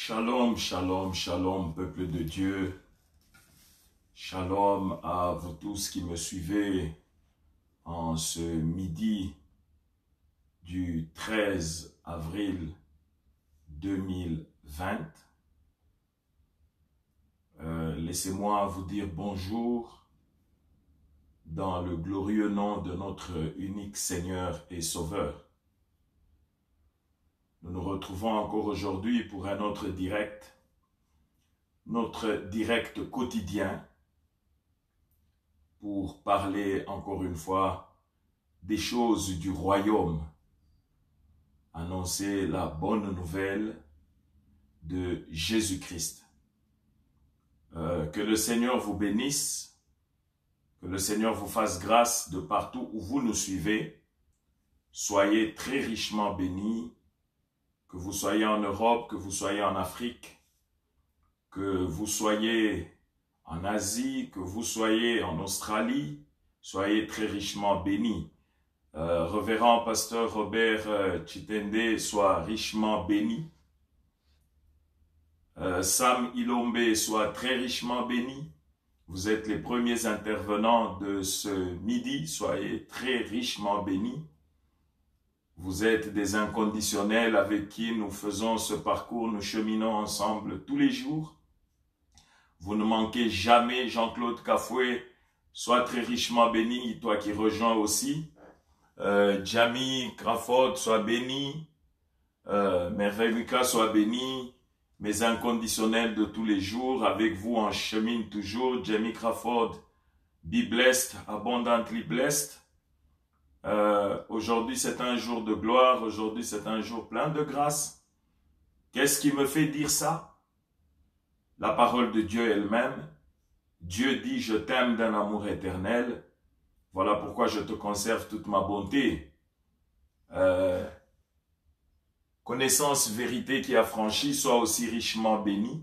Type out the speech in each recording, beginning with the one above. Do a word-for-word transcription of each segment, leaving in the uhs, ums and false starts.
Shalom, shalom, shalom, peuple de Dieu. Shalom à vous tous qui me suivez en ce midi du treize avril deux mille vingt. Euh, Laissez-moi vous dire bonjour dans le glorieux nom de notre unique Seigneur et Sauveur. Nous nous retrouvons encore aujourd'hui pour un autre direct, notre direct quotidien, pour parler encore une fois des choses du royaume, annoncer la bonne nouvelle de Jésus-Christ. Euh, que le Seigneur vous bénisse, que le Seigneur vous fasse grâce de partout où vous nous suivez. Soyez très richement bénis. Que vous soyez en Europe, que vous soyez en Afrique, que vous soyez en Asie, que vous soyez en Australie, soyez très richement bénis. Euh, Révérend Pasteur Robert euh, Chitende soit richement béni. Euh, Sam Ilombe soit très richement béni. Vous êtes les premiers intervenants de ce midi, soyez très richement bénis. Vous êtes des inconditionnels avec qui nous faisons ce parcours, nous cheminons ensemble tous les jours. Vous ne manquez jamais, Jean-Claude Cafoué, sois très richement béni, toi qui rejoins aussi. Euh, Jamie Crawford, sois béni. Euh, Merveille Lucas, sois béni. Mes inconditionnels de tous les jours, avec vous on chemine toujours. Jamie Crawford, be blessed, abundantly blessed. Euh, aujourd'hui c'est un jour de gloire, aujourd'hui c'est un jour plein de grâce. Qu'est-ce qui me fait dire ça? La parole de Dieu elle-même. Dieu dit je t'aime d'un amour éternel, voilà pourquoi je te conserve toute ma bonté. Euh, connaissance, vérité qui a franchi, sois aussi richement béni.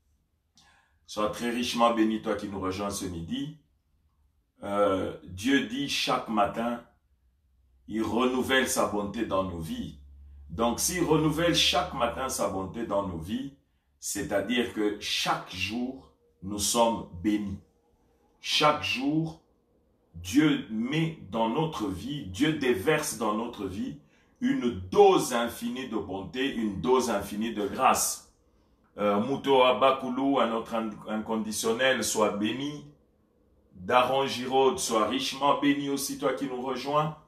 Sois très richement béni toi qui nous rejoins ce midi. Euh, Dieu dit chaque matin, il renouvelle sa bonté dans nos vies. Donc, s'il renouvelle chaque matin sa bonté dans nos vies, c'est-à-dire que chaque jour, nous sommes bénis. Chaque jour, Dieu met dans notre vie, Dieu déverse dans notre vie une dose infinie de bonté, une dose infinie de grâce. Euh, Mouto Abakoulou, à notre inconditionnel, soit béni. Daron Giraud, sois richement béni aussi, toi qui nous rejoins.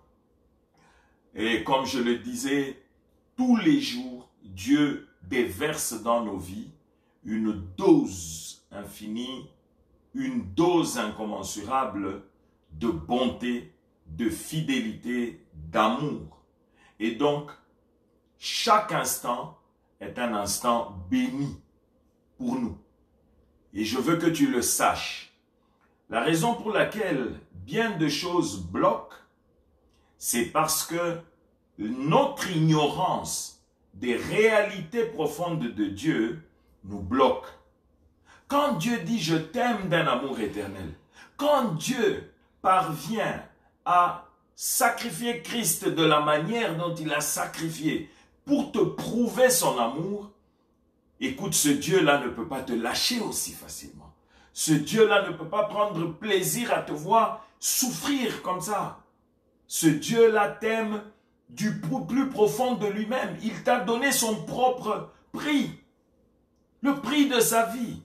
Et comme je le disais, tous les jours, Dieu déverse dans nos vies une dose infinie, une dose incommensurable de bonté, de fidélité, d'amour. Et donc, chaque instant est un instant béni pour nous. Et je veux que tu le saches. La raison pour laquelle bien de choses bloquent, c'est parce que notre ignorance des réalités profondes de Dieu nous bloque. Quand Dieu dit « je t'aime d'un amour éternel », quand Dieu parvient à sacrifier Christ de la manière dont il a sacrifié pour te prouver son amour, écoute, ce Dieu-là ne peut pas te lâcher aussi facilement. Ce Dieu-là ne peut pas prendre plaisir à te voir souffrir comme ça. Ce Dieu-là t'aime du plus profond de lui-même. Il t'a donné son propre prix. Le prix de sa vie.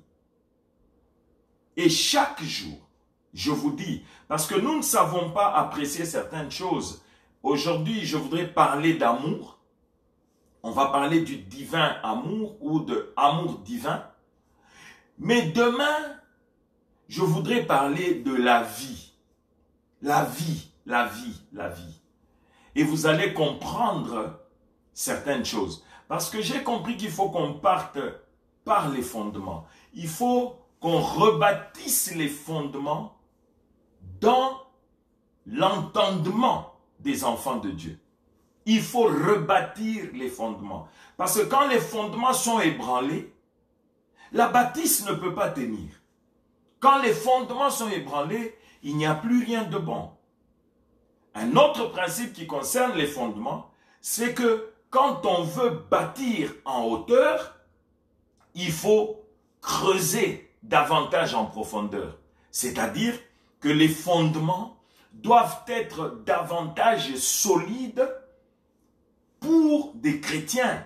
Et chaque jour, je vous dis, parce que nous ne savons pas apprécier certaines choses. Aujourd'hui, je voudrais parler d'amour. On va parler du divin amour ou de amour divin. Mais demain, je voudrais parler de la vie. La vie. La vie, la vie. Et vous allez comprendre certaines choses. Parce que j'ai compris qu'il faut qu'on parte par les fondements. Il faut qu'on rebâtisse les fondements dans l'entendement des enfants de Dieu. Il faut rebâtir les fondements. Parce que quand les fondements sont ébranlés, la bâtisse ne peut pas tenir. Quand les fondements sont ébranlés, il n'y a plus rien de bon. Un autre principe qui concerne les fondements, c'est que quand on veut bâtir en hauteur, il faut creuser davantage en profondeur. C'est-à-dire que les fondements doivent être davantage solides pour des chrétiens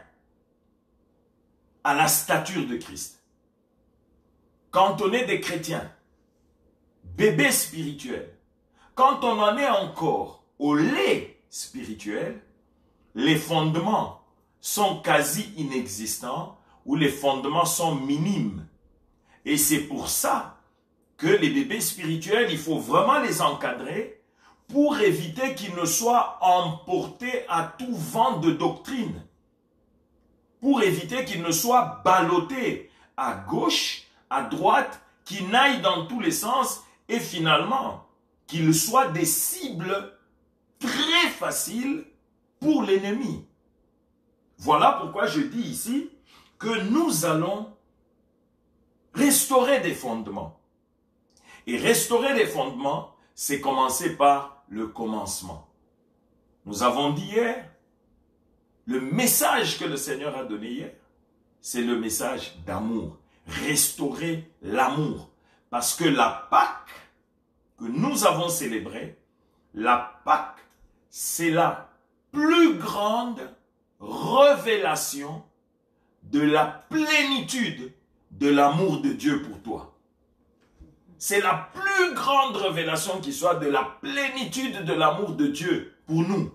à la stature de Christ. Quand on est des chrétiens, bébés spirituels, quand on en est encore au lait spirituel, les fondements sont quasi inexistants ou les fondements sont minimes. Et c'est pour ça que les bébés spirituels, il faut vraiment les encadrer pour éviter qu'ils ne soient emportés à tout vent de doctrine. Pour éviter qu'ils ne soient ballottés à gauche, à droite, qu'ils n'aillent dans tous les sens et finalement qu'ils soient des cibles très faciles pour l'ennemi. Voilà pourquoi je dis ici que nous allons restaurer des fondements. Et restaurer les fondements, c'est commencer par le commencement. Nous avons dit hier, le message que le Seigneur a donné hier, c'est le message d'amour. Restaurer l'amour. Parce que la Pâque que nous avons célébrée, la Pâque, c'est la plus grande révélation de la plénitude de l'amour de Dieu pour toi. C'est la plus grande révélation qui soit de la plénitude de l'amour de Dieu pour nous.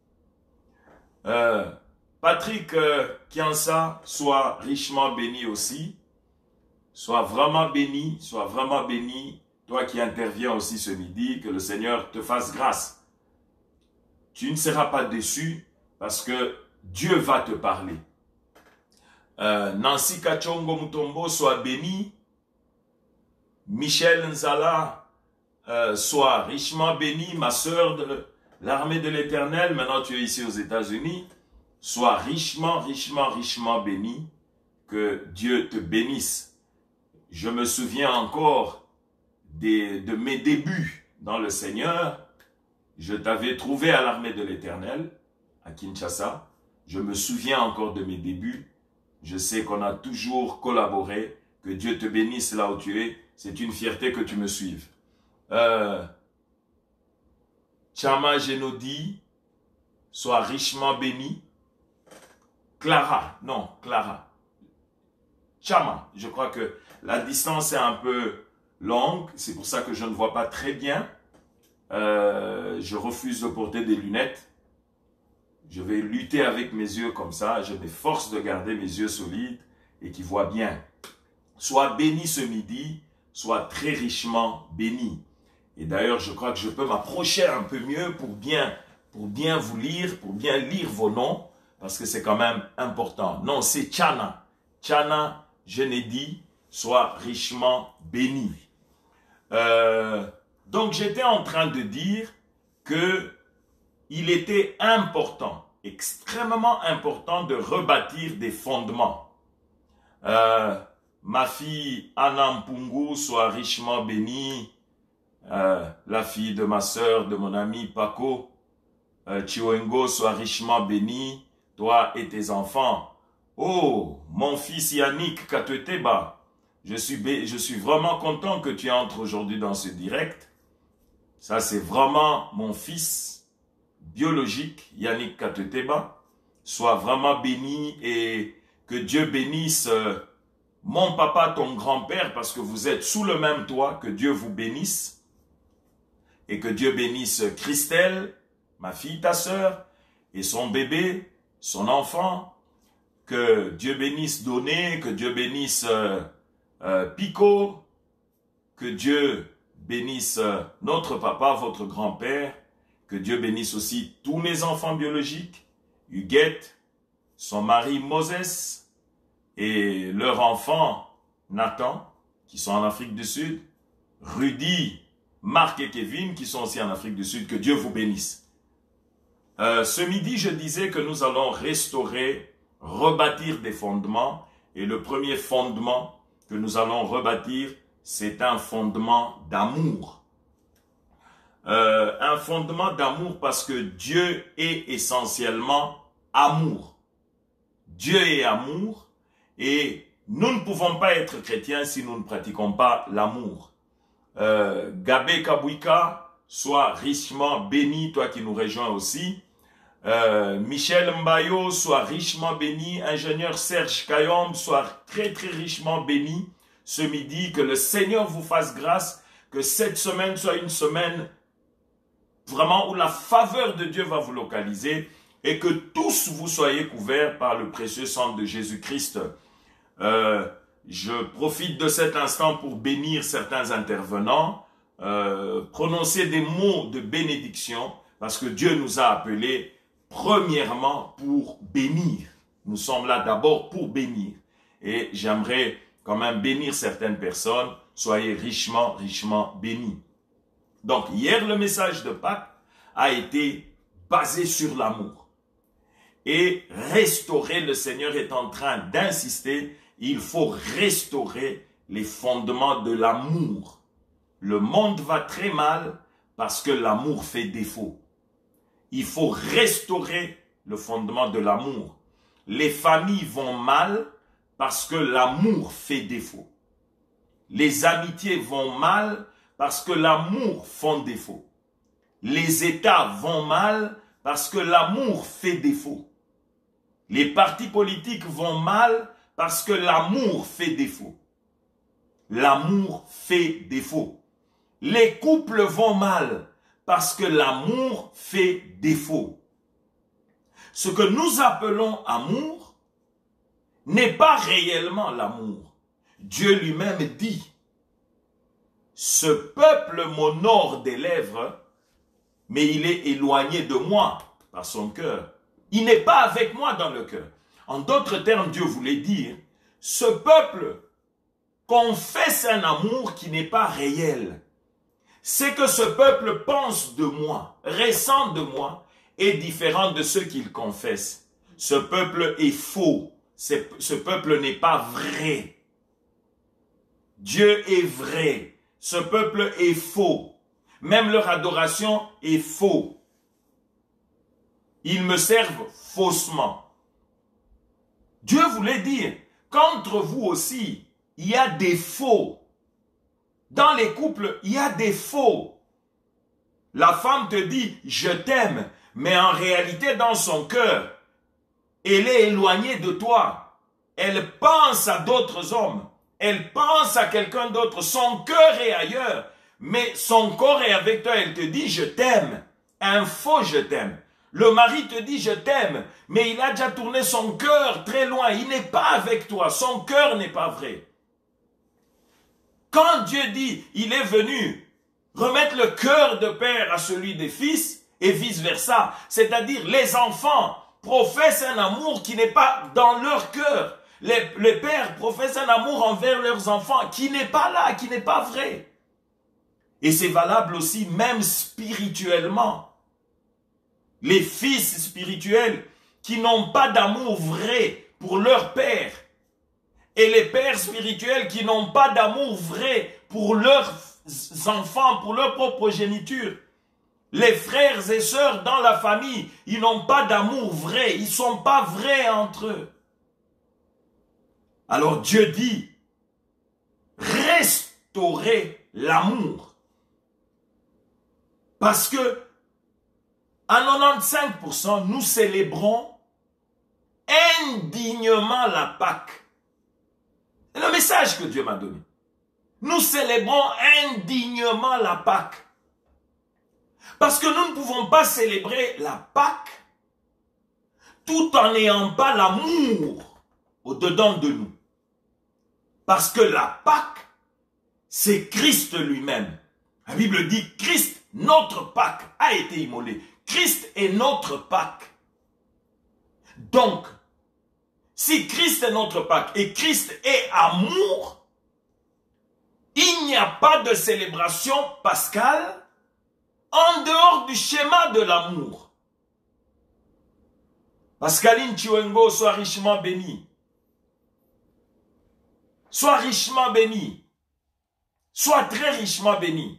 Euh, Patrick euh, Kiansa, soit richement béni aussi. Sois vraiment béni, sois vraiment béni. Toi qui interviens aussi ce midi, que le Seigneur te fasse grâce. Tu ne seras pas déçu parce que Dieu va te parler. Euh, Nancy Kachongo Mutombo, sois béni. Michel Nzala, euh, sois richement béni. Ma sœur de l'armée de l'Éternel, maintenant tu es ici aux États-Unis. Sois richement, richement, richement béni. Que Dieu te bénisse. Je me souviens encore des, de mes débuts dans le Seigneur. Je t'avais trouvé à l'armée de l'Éternel, à Kinshasa. Je me souviens encore de mes débuts. Je sais qu'on a toujours collaboré. Que Dieu te bénisse là où tu es. C'est une fierté que tu me suives. Euh, Chama Genodi, sois richement béni. Clara, non, Clara. Chama, je crois que la distance est un peu longue. C'est pour ça que je ne vois pas très bien. Euh, je refuse de porter des lunettes. Je vais lutter avec mes yeux comme ça. Je m'efforce de garder mes yeux solides et qui voient bien. Sois béni ce midi. Sois très richement béni. Et d'ailleurs, je crois que je peux m'approcher un peu mieux pour bien, pour bien vous lire, pour bien lire vos noms, parce que c'est quand même important. Non, c'est Chana. Chana, je n'ai dit, sois richement béni. Euh, donc, j'étais en train de dire que il était important, extrêmement important de rebâtir des fondements. Euh, Ma fille Anna Mpungu, soit richement bénie. Euh, la fille de ma sœur, de mon ami Paco, euh, Chiwengo, soit richement bénie. Toi et tes enfants. Oh, mon fils Yannick Katweteba, je suis, je suis vraiment content que tu entres aujourd'hui dans ce direct. Ça, c'est vraiment mon fils biologique, Yannick Katweteba. Sois vraiment béni et que Dieu bénisse euh, mon papa, ton grand-père, parce que vous êtes sous le même toit, que Dieu vous bénisse. Et que Dieu bénisse Christelle, ma fille, ta sœur, et son bébé, son enfant. Que Dieu bénisse Doné, que Dieu bénisse euh, euh, Pico. Que Dieu bénisse euh, notre papa, votre grand-père. Que Dieu bénisse aussi tous mes enfants biologiques. Huguette, son mari Moses, et leur enfant, Nathan, qui sont en Afrique du Sud, Rudy, Marc et Kevin, qui sont aussi en Afrique du Sud, que Dieu vous bénisse. Euh, ce midi, je disais que nous allons restaurer, rebâtir des fondements, et le premier fondement que nous allons rebâtir, c'est un fondement d'amour. Euh, un fondement d'amour parce que Dieu est essentiellement amour. Dieu est amour. Et nous ne pouvons pas être chrétiens si nous ne pratiquons pas l'amour. Euh, Gabé Kabouika, sois richement béni, toi qui nous rejoins aussi. Euh, Michel Mbayo, sois richement béni. Ingénieur Serge Kayombe, sois très très richement béni ce midi. Que le Seigneur vous fasse grâce. Que cette semaine soit une semaine vraiment où la faveur de Dieu va vous localiser. Et que tous vous soyez couverts par le précieux sang de Jésus-Christ. Euh, je profite de cet instant pour bénir certains intervenants. Euh, prononcer des mots de bénédiction. Parce que Dieu nous a appelés premièrement pour bénir. Nous sommes là d'abord pour bénir. Et j'aimerais quand même bénir certaines personnes. Soyez richement, richement bénis. Donc hier, le message de Pâques a été basé sur l'amour. Et restaurer, le Seigneur est en train d'insister, il faut restaurer les fondements de l'amour. Le monde va très mal parce que l'amour fait défaut. Il faut restaurer le fondement de l'amour. Les familles vont mal parce que l'amour fait défaut. Les amitiés vont mal parce que l'amour fait défaut. Les États vont mal parce que l'amour fait défaut. Les partis politiques vont mal parce que l'amour fait défaut. L'amour fait défaut. Les couples vont mal parce que l'amour fait défaut. Ce que nous appelons amour n'est pas réellement l'amour. Dieu lui-même dit, ce peuple m'honore des lèvres, mais il est éloigné de moi par son cœur. Il n'est pas avec moi dans le cœur. En d'autres termes, Dieu voulait dire, ce peuple confesse un amour qui n'est pas réel. C'est que ce peuple pense de moi, ressent de moi, est différent de ce qu'il confesse. Ce peuple est faux. Ce peuple n'est pas vrai. Dieu est vrai. Ce peuple est faux. Même leur adoration est faux. Ils me servent faussement. Dieu voulait dire qu'entre vous aussi, il y a des faux. Dans les couples, il y a des faux. La femme te dit « je t'aime », mais en réalité, dans son cœur, elle est éloignée de toi. Elle pense à d'autres hommes. Elle pense à quelqu'un d'autre. Son cœur est ailleurs, mais son corps est avec toi. Elle te dit « je t'aime ». Un faux « je t'aime ». Le mari te dit « je t'aime », mais il a déjà tourné son cœur très loin. Il n'est pas avec toi. Son cœur n'est pas vrai. Quand Dieu dit, il est venu remettre le cœur de père à celui des fils et vice-versa, c'est-à-dire les enfants professent un amour qui n'est pas dans leur cœur. Les, les pères professent un amour envers leurs enfants qui n'est pas là, qui n'est pas vrai. Et c'est valable aussi même spirituellement. Les fils spirituels qui n'ont pas d'amour vrai pour leur père, et les pères spirituels qui n'ont pas d'amour vrai pour leurs enfants, pour leur propre progéniture. Les frères et sœurs dans la famille, ils n'ont pas d'amour vrai. Ils ne sont pas vrais entre eux. Alors Dieu dit, restaurez l'amour. Parce que, à quatre-vingt-quinze pour cent, nous célébrons indignement la Pâque. C'est le message que Dieu m'a donné. Nous célébrons indignement la Pâque. Parce que nous ne pouvons pas célébrer la Pâque tout en n'ayant pas l'amour au-dedans de nous. Parce que la Pâque, c'est Christ lui-même. La Bible dit, Christ, notre Pâque, a été immolé. Christ est notre Pâque. Donc, si Christ est notre Pâque et Christ est amour, il n'y a pas de célébration pascale en dehors du schéma de l'amour. Pascaline Chiwengo, sois richement bénie. Sois richement bénie. Sois très richement bénie.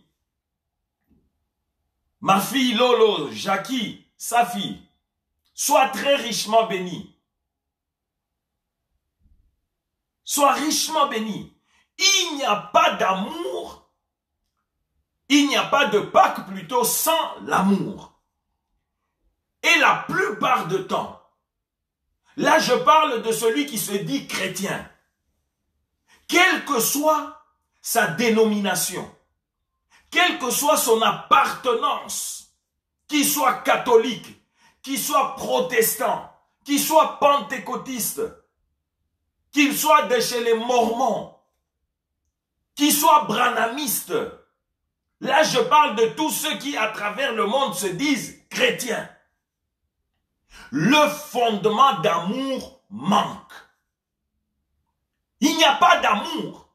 Ma fille Lolo, Jackie, sa fille, sois très richement bénie. Sois richement béni. Il n'y a pas d'amour, il n'y a pas de Pâques plutôt sans l'amour. Et la plupart du temps, là je parle de celui qui se dit chrétien, quelle que soit sa dénomination, quelle que soit son appartenance, qu'il soit catholique, qu'il soit protestant, qu'il soit pentecôtiste, qu'il soit de chez les Mormons, qu'il soit branhamiste. Là, je parle de tous ceux qui, à travers le monde, se disent chrétiens. Le fondement d'amour manque. Il n'y a pas d'amour.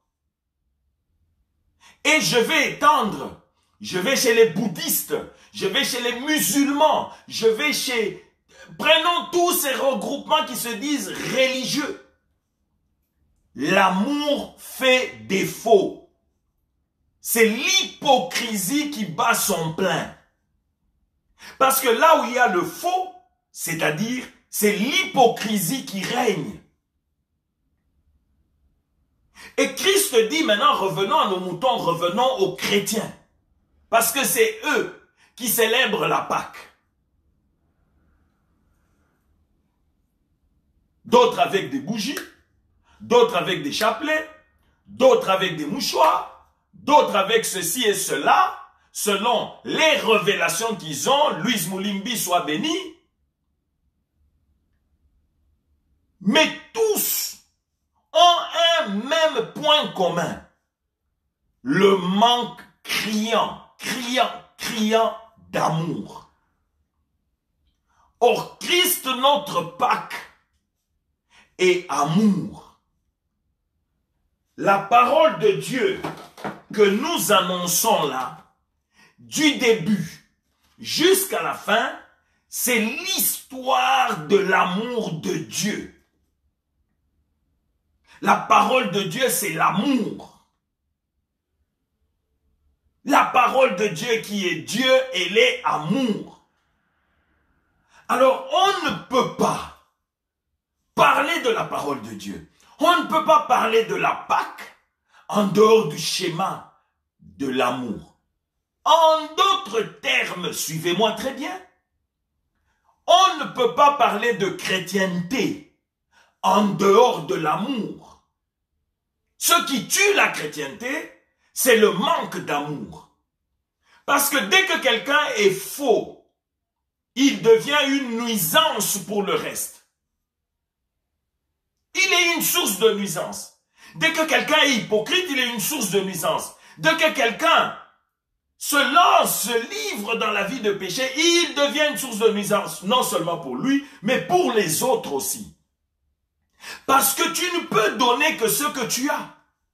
Et je vais étendre, je vais chez les bouddhistes, je vais chez les musulmans, je vais chez... Prenons tous ces regroupements qui se disent religieux. L'amour fait défaut. C'est l'hypocrisie qui bat son plein. Parce que là où il y a le faux, c'est-à-dire, c'est l'hypocrisie qui règne. Et Christ dit maintenant, revenons à nos moutons, revenons aux chrétiens. Parce que c'est eux qui célèbrent la Pâque. D'autres avec des bougies, d'autres avec des chapelets, d'autres avec des mouchoirs, d'autres avec ceci et cela, selon les révélations qu'ils ont. Louise Moulimbi soit béni. Mais tous ont un même point commun. Le manque criant, criant, criant d'amour. Or, Christ, notre Pâque, est amour. La parole de Dieu que nous annonçons là, du début jusqu'à la fin, c'est l'histoire de l'amour de Dieu. La parole de Dieu, c'est l'amour. La parole de Dieu qui est Dieu, elle est amour. Alors, on ne peut pas parler de la parole de Dieu. On ne peut pas parler de la Pâque en dehors du schéma de l'amour. En d'autres termes, suivez-moi très bien, on ne peut pas parler de chrétienté en dehors de l'amour. Ce qui tue la chrétienté, c'est le manque d'amour. Parce que dès que quelqu'un est faux, il devient une nuisance pour le reste. Il est une source de nuisance. Dès que quelqu'un est hypocrite, il est une source de nuisance. Dès que quelqu'un se lance, se livre dans la vie de péché, il devient une source de nuisance, non seulement pour lui, mais pour les autres aussi. Parce que tu ne peux donner que ce que tu as.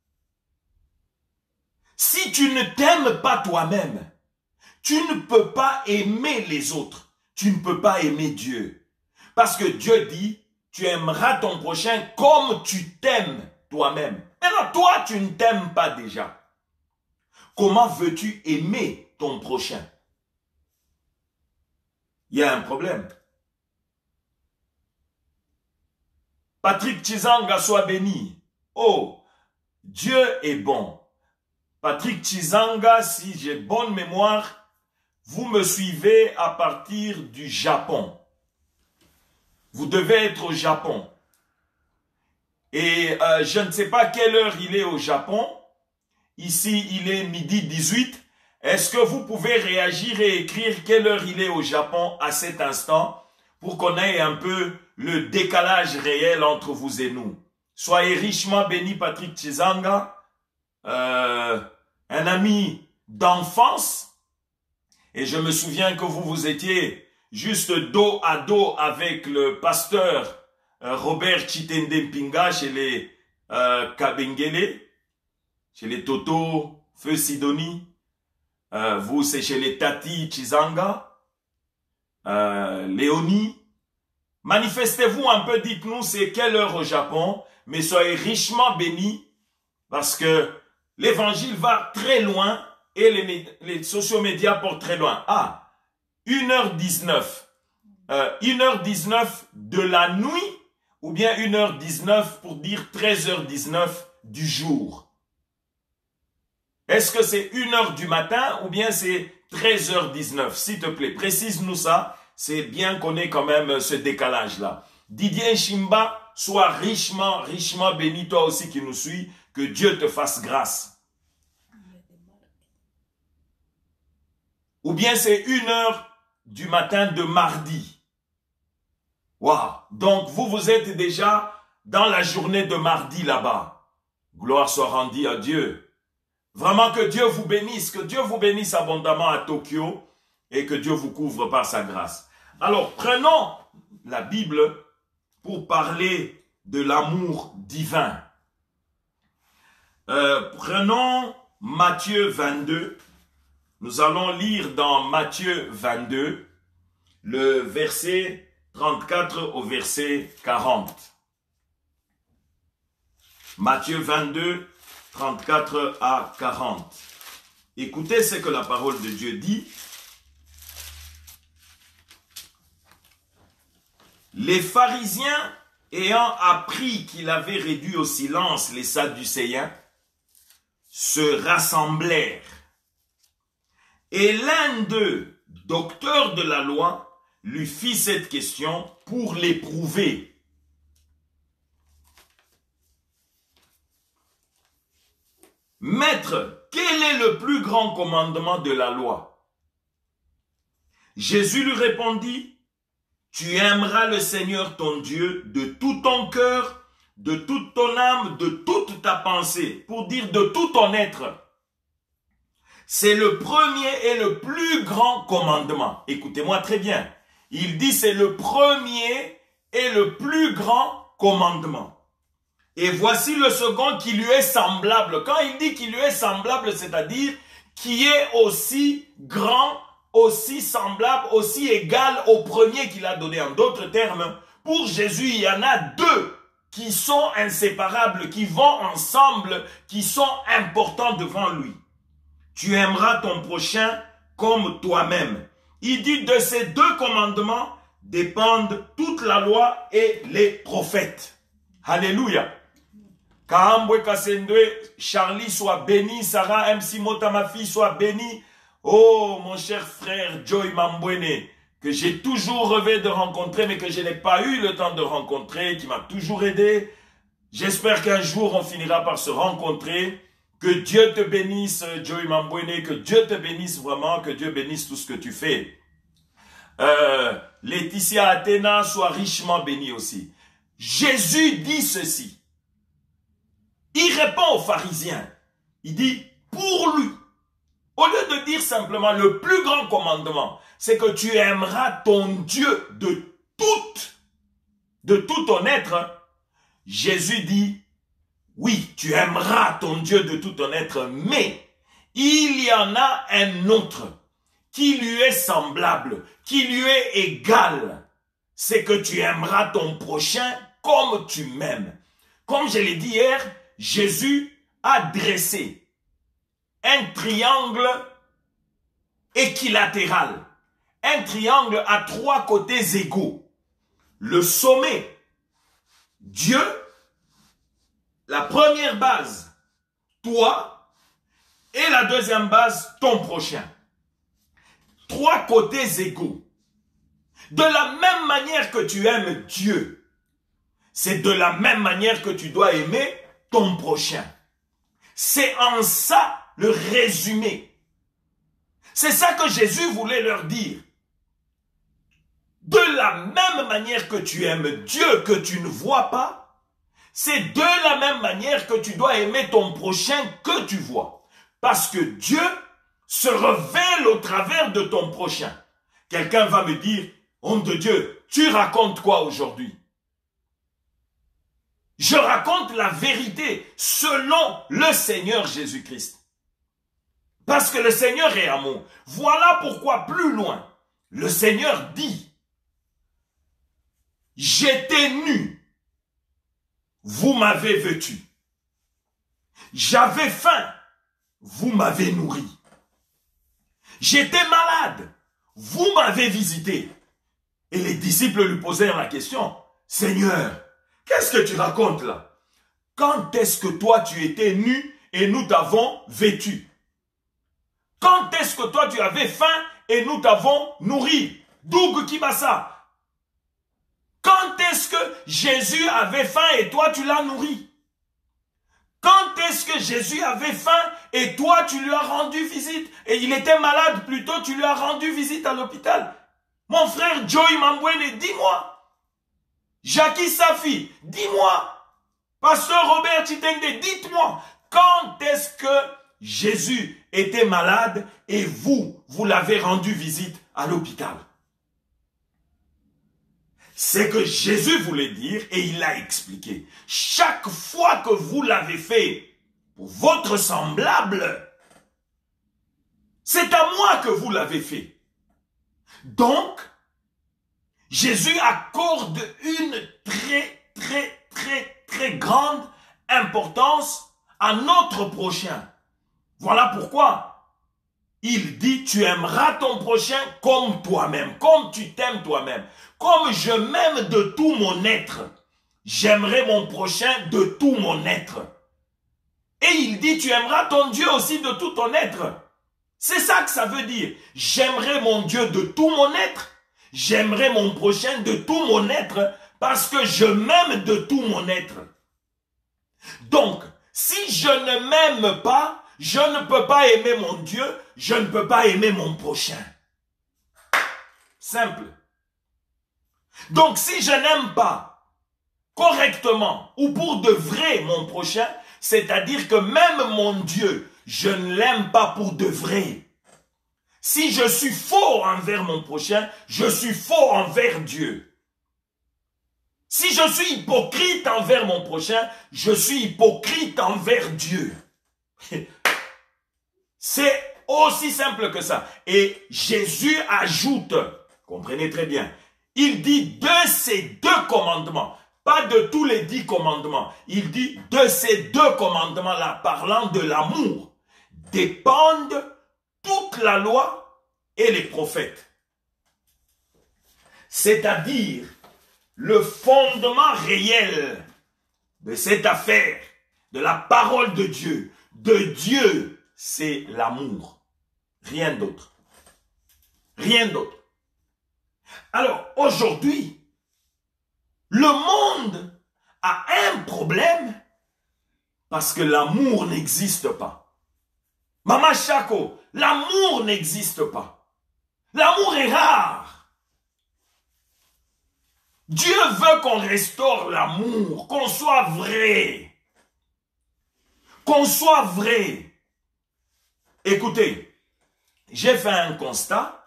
Si tu ne t'aimes pas toi-même, tu ne peux pas aimer les autres. Tu ne peux pas aimer Dieu. Parce que Dieu dit, tu aimeras ton prochain comme tu t'aimes toi-même. Maintenant, toi, tu ne t'aimes pas déjà. Comment veux-tu aimer ton prochain? Il y a un problème. Patrick Chizanga soit béni. Oh, Dieu est bon. Patrick Chizanga, si j'ai bonne mémoire, vous me suivez à partir du Japon. Vous devez être au Japon. Et euh, je ne sais pas quelle heure il est au Japon. Ici, il est midi dix-huit. Est-ce que vous pouvez réagir et écrire quelle heure il est au Japon à cet instant pour qu'on ait un peu le décalage réel entre vous et nous? Soyez richement béni, Patrick Chizanga, euh, un ami d'enfance. Et je me souviens que vous, vous étiez juste dos à dos avec le pasteur euh, Robert Chitende Mpinga chez les euh, Kabengele, chez les Toto, Feu Sidonie. Euh, vous, c'est chez les Tati Chizanga, euh, Léonie. Manifestez-vous un peu, dites-nous c'est quelle heure au Japon, mais soyez richement bénis parce que l'évangile va très loin et les, les sociaux médias portent très loin. Ah, une heure dix-neuf. Euh, une heure dix-neuf de la nuit ou bien une heure dix-neuf pour dire treize heures dix-neuf du jour? Est-ce que c'est une heure du matin ou bien c'est treize heures dix-neuf? S'il te plaît, précise-nous ça. C'est bien qu'on ait quand même ce décalage-là. Didier Chimba, sois richement, richement béni, toi aussi qui nous suis. Que Dieu te fasse grâce. Ou bien c'est une heure du matin de mardi. Waouh! Donc vous, vous êtes déjà dans la journée de mardi là-bas. Gloire soit rendue à Dieu. Vraiment que Dieu vous bénisse, que Dieu vous bénisse abondamment à Tokyo et que Dieu vous couvre par sa grâce. Alors prenons la Bible pour parler de l'amour divin. Euh, prenons Matthieu vingt-deux. Nous allons lire dans Matthieu vingt-deux, le verset trente-quatre au verset quarante. Matthieu vingt-deux, trente-quatre à quarante. Écoutez ce que la parole de Dieu dit. Les pharisiens, ayant appris qu'il avait réduit au silence les Sadducéens, se rassemblèrent. Et l'un d'eux, docteur de la loi, lui fit cette question pour l'éprouver. Maître, quel est le plus grand commandement de la loi? Jésus lui répondit, tu aimeras le Seigneur ton Dieu de tout ton cœur, de toute ton âme, de toute ta pensée, pour dire de tout ton être. C'est le premier et le plus grand commandement. Écoutez-moi très bien. Il dit c'est le premier et le plus grand commandement. Et voici le second qui lui est semblable. Quand il dit qu'il lui est semblable, c'est-à-dire qui est aussi grand, aussi semblable, aussi égal au premier qu'il a donné. En d'autres termes, pour Jésus, il y en a deux qui sont inséparables, qui vont ensemble, qui sont importants devant lui. Tu aimeras ton prochain comme toi-même. Il dit de ces deux commandements dépendent toute la loi et les prophètes. Alléluia. Kahambwe Kasendwe, Charlie soit béni, Sarah M. Simota, ma fille, soit bénie. Oh, mon cher frère Joy Mambwene, que j'ai toujours rêvé de rencontrer, mais que je n'ai pas eu le temps de rencontrer, qui m'a toujours aidé. J'espère qu'un jour, on finira par se rencontrer. Que Dieu te bénisse, Joy Mambwene, que Dieu te bénisse vraiment, que Dieu bénisse tout ce que tu fais. Euh, Laetitia Athéna soit richement bénie aussi. Jésus dit ceci. Il répond aux pharisiens. Il dit, pour lui, au lieu de dire simplement le plus grand commandement, c'est que tu aimeras ton Dieu de toute, de tout ton être. Jésus dit, oui, tu aimeras ton Dieu de tout ton être, mais il y en a un autre qui lui est semblable, qui lui est égal. C'est que tu aimeras ton prochain comme tu m'aimes. Comme je l'ai dit hier, Jésus a dressé un triangle équilatéral. Un triangle à trois côtés égaux. Le sommet, Dieu. La première base, toi. Et la deuxième base, ton prochain. Trois côtés égaux. De la même manière que tu aimes Dieu, c'est de la même manière que tu dois aimer ton prochain. C'est en ça le résumé. C'est ça que Jésus voulait leur dire. De la même manière que tu aimes Dieu que tu ne vois pas, c'est de la même manière que tu dois aimer ton prochain que tu vois. Parce que Dieu se révèle au travers de ton prochain. Quelqu'un va me dire, homme de Dieu, tu racontes quoi aujourd'hui? Je raconte la vérité selon le Seigneur Jésus-Christ. Parce que le Seigneur est amour. Voilà pourquoi plus loin, le Seigneur dit, j'étais nu. Vous m'avez vêtu. J'avais faim. Vous m'avez nourri. J'étais malade. Vous m'avez visité. Et les disciples lui posèrent la question. Seigneur, Qu'est-ce que tu racontes là? Quand est-ce que toi tu étais nu et nous t'avons vêtu? Quand est-ce que toi tu avais faim et nous t'avons nourri? Doug Kibasa. Quand est-ce que Jésus avait faim et toi tu l'as nourri? Quand est-ce que Jésus avait faim et toi tu lui as rendu visite? Et il était malade plutôt, tu lui as rendu visite à l'hôpital. Mon frère Joey Mambwene, dis-moi. Jackie Safi, dis-moi. Pasteur Robert Chitende, dites-moi. Quand est-ce que Jésus était malade et vous, vous l'avez rendu visite à l'hôpital? C'est que Jésus voulait dire, et il l'a expliqué, chaque fois que vous l'avez fait pour votre semblable, c'est à moi que vous l'avez fait. Donc, Jésus accorde une très, très, très, très grande importance à notre prochain. Voilà pourquoi il dit, tu aimeras ton prochain comme toi-même, comme tu t'aimes toi-même. Comme je m'aime de tout mon être, j'aimerai mon prochain de tout mon être. Et il dit, tu aimeras ton Dieu aussi de tout ton être. C'est ça que ça veut dire. J'aimerai mon Dieu de tout mon être. J'aimerai mon prochain de tout mon être parce que je m'aime de tout mon être. Donc, si je ne m'aime pas, je ne peux pas aimer mon Dieu, je ne peux pas aimer mon prochain. Simple. Donc, si je n'aime pas correctement ou pour de vrai mon prochain, c'est-à-dire que même mon Dieu, je ne l'aime pas pour de vrai. Si je suis faux envers mon prochain, je suis faux envers Dieu. Si je suis hypocrite envers mon prochain, je suis hypocrite envers Dieu. C'est aussi simple que ça. Et Jésus ajoute, comprenez très bien, il dit de ces deux commandements, pas de tous les dix commandements, il dit de ces deux commandements-là, parlant de l'amour, dépendent toute la loi et les prophètes. C'est-à-dire le fondement réel de cette affaire, de la parole de Dieu, de Dieu, c'est l'amour. Rien d'autre. Rien d'autre. Alors, aujourd'hui, le monde a un problème parce que l'amour n'existe pas. Maman Chako, l'amour n'existe pas. L'amour est rare. Dieu veut qu'on restaure l'amour, qu'on soit vrai. Qu'on soit vrai. Écoutez, j'ai fait un constat.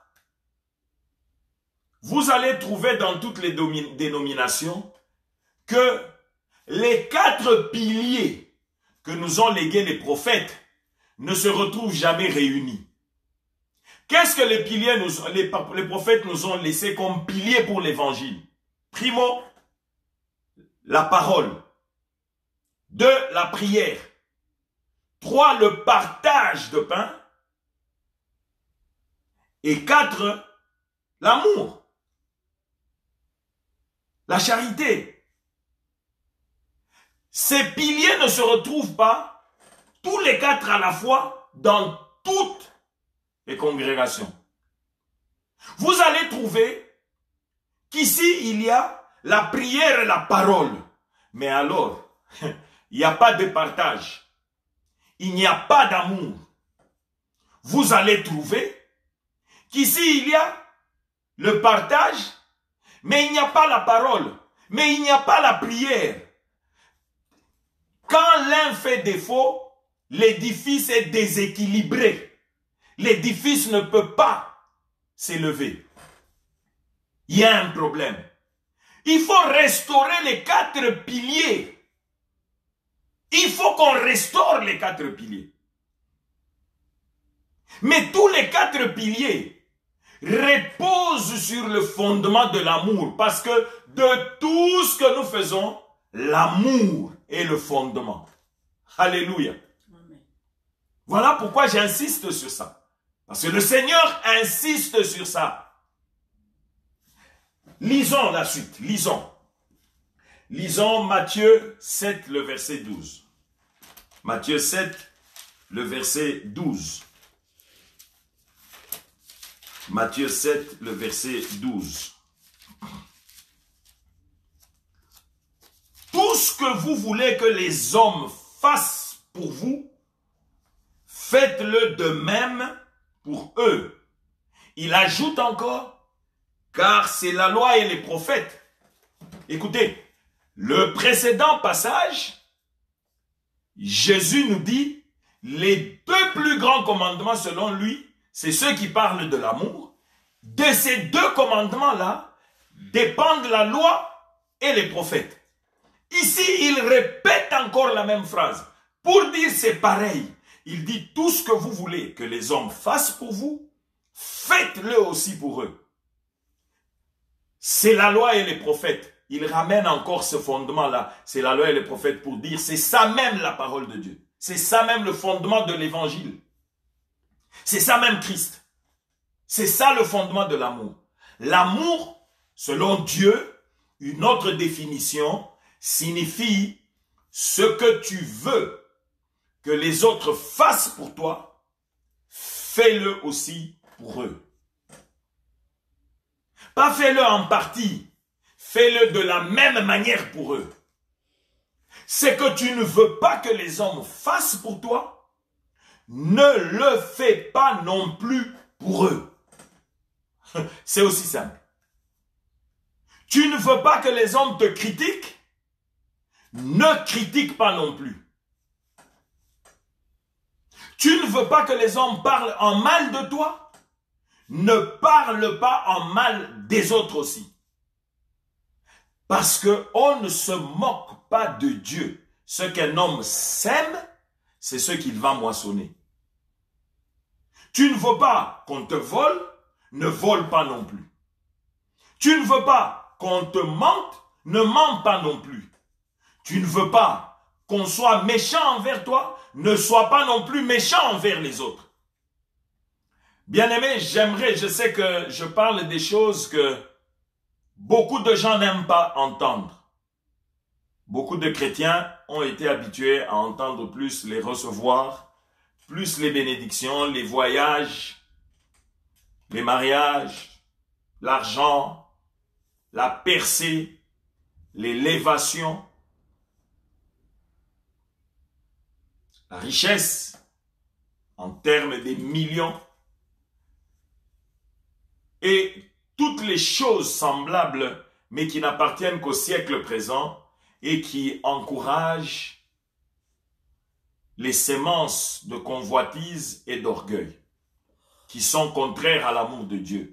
Vous allez trouver dans toutes les dénominations que les quatre piliers que nous ont légués les prophètes ne se retrouvent jamais réunis. Qu'est-ce que les piliers nous, les, les prophètes nous ont laissé comme piliers pour l'évangile? Primo, la parole. Deux, la prière. Trois, le partage de pain. Et quatre, l'amour. La charité. Ces piliers ne se retrouvent pas tous les quatre à la fois dans toutes les congrégations. Vous allez trouver qu'ici il y a la prière et la parole. Mais alors, il n'y a pas de partage. Il n'y a pas d'amour. Vous allez trouver qu'ici il y a le partage, mais il n'y a pas la parole, mais il n'y a pas la prière. Quand l'un fait défaut, l'édifice est déséquilibré. L'édifice ne peut pas s'élever. Il y a un problème. Il faut restaurer les quatre piliers. Il faut qu'on restaure les quatre piliers. Mais tous les quatre piliers reposent sur le fondement de l'amour. Parce que de tout ce que nous faisons, l'amour est le fondement. Alléluia. Amen. Voilà pourquoi j'insiste sur ça. Parce que le Seigneur insiste sur ça. Lisons la suite, lisons. Lisons Matthieu sept, le verset douze. Matthieu sept, le verset douze. Matthieu sept, le verset douze. Tout ce que vous voulez que les hommes fassent pour vous, faites-le de même pour eux. Il ajoute encore, car c'est la loi et les prophètes. Écoutez, le précédent passage, Jésus nous dit, les deux plus grands commandements selon lui, c'est ceux qui parlent de l'amour. De ces deux commandements-là, dépendent la loi et les prophètes. Ici, il répète encore la même phrase. Pour dire c'est pareil. Il dit tout ce que vous voulez que les hommes fassent pour vous, faites-le aussi pour eux. C'est la loi et les prophètes. Il ramène encore ce fondement-là. C'est la loi et les prophètes pour dire c'est ça même la parole de Dieu. C'est ça même le fondement de l'évangile. C'est ça même Christ. C'est ça le fondement de l'amour. L'amour, selon Dieu, une autre définition, signifie ce que tu veux que les autres fassent pour toi, fais-le aussi pour eux. Pas fais-le en partie, fais-le de la même manière pour eux. C'est que tu ne veux pas que les hommes fassent pour toi, ne le fais pas non plus pour eux. C'est aussi simple. Tu ne veux pas que les hommes te critiquent, ne critique pas non plus. Tu ne veux pas que les hommes parlent en mal de toi, ne parle pas en mal des autres aussi. Parce qu'on ne se moque pas de Dieu. Ce qu'un homme sème, c'est ce qu'il va moissonner. Tu ne veux pas qu'on te vole, ne vole pas non plus. Tu ne veux pas qu'on te mente, ne mente pas non plus. Tu ne veux pas qu'on soit méchant envers toi, ne sois pas non plus méchant envers les autres. Bien-aimé, j'aimerais, je sais que je parle des choses que beaucoup de gens n'aiment pas entendre. Beaucoup de chrétiens ont été habitués à entendre plus les recevoir, plus les bénédictions, les voyages, les mariages, l'argent, la percée, l'élévation, la richesse en termes des millions et toutes les choses semblables mais qui n'appartiennent qu'au siècle présent et qui encouragent les sémences de convoitise et d'orgueil qui sont contraires à l'amour de Dieu.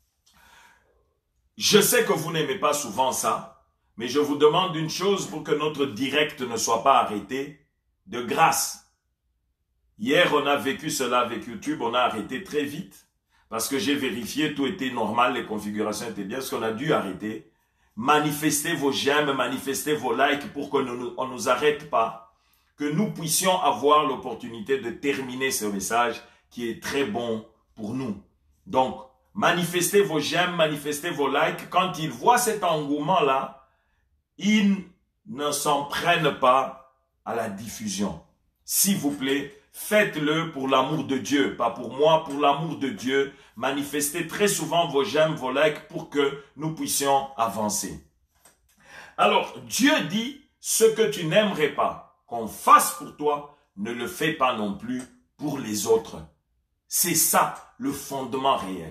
Je sais que vous n'aimez pas souvent ça, mais je vous demande une chose pour que notre direct ne soit pas arrêté, de grâce. Hier, on a vécu cela avec YouTube, on a arrêté très vite, parce que j'ai vérifié, tout était normal, les configurations étaient bien, ce qu'on a dû arrêter. Manifestez vos j'aime, manifestez vos likes pour qu'on ne nous, on nous arrête pas, que nous puissions avoir l'opportunité de terminer ce message qui est très bon pour nous. Donc, manifestez vos j'aime, manifestez vos likes. Quand ils voient cet engouement-là, ils ne s'en prennent pas à la diffusion. S'il vous plaît, faites-le pour l'amour de Dieu, pas pour moi, pour l'amour de Dieu. Manifestez très souvent vos j'aime, vos likes pour que nous puissions avancer. Alors, Dieu dit, ce que tu n'aimerais pas qu'on fasse pour toi, ne le fais pas non plus pour les autres. C'est ça le fondement réel.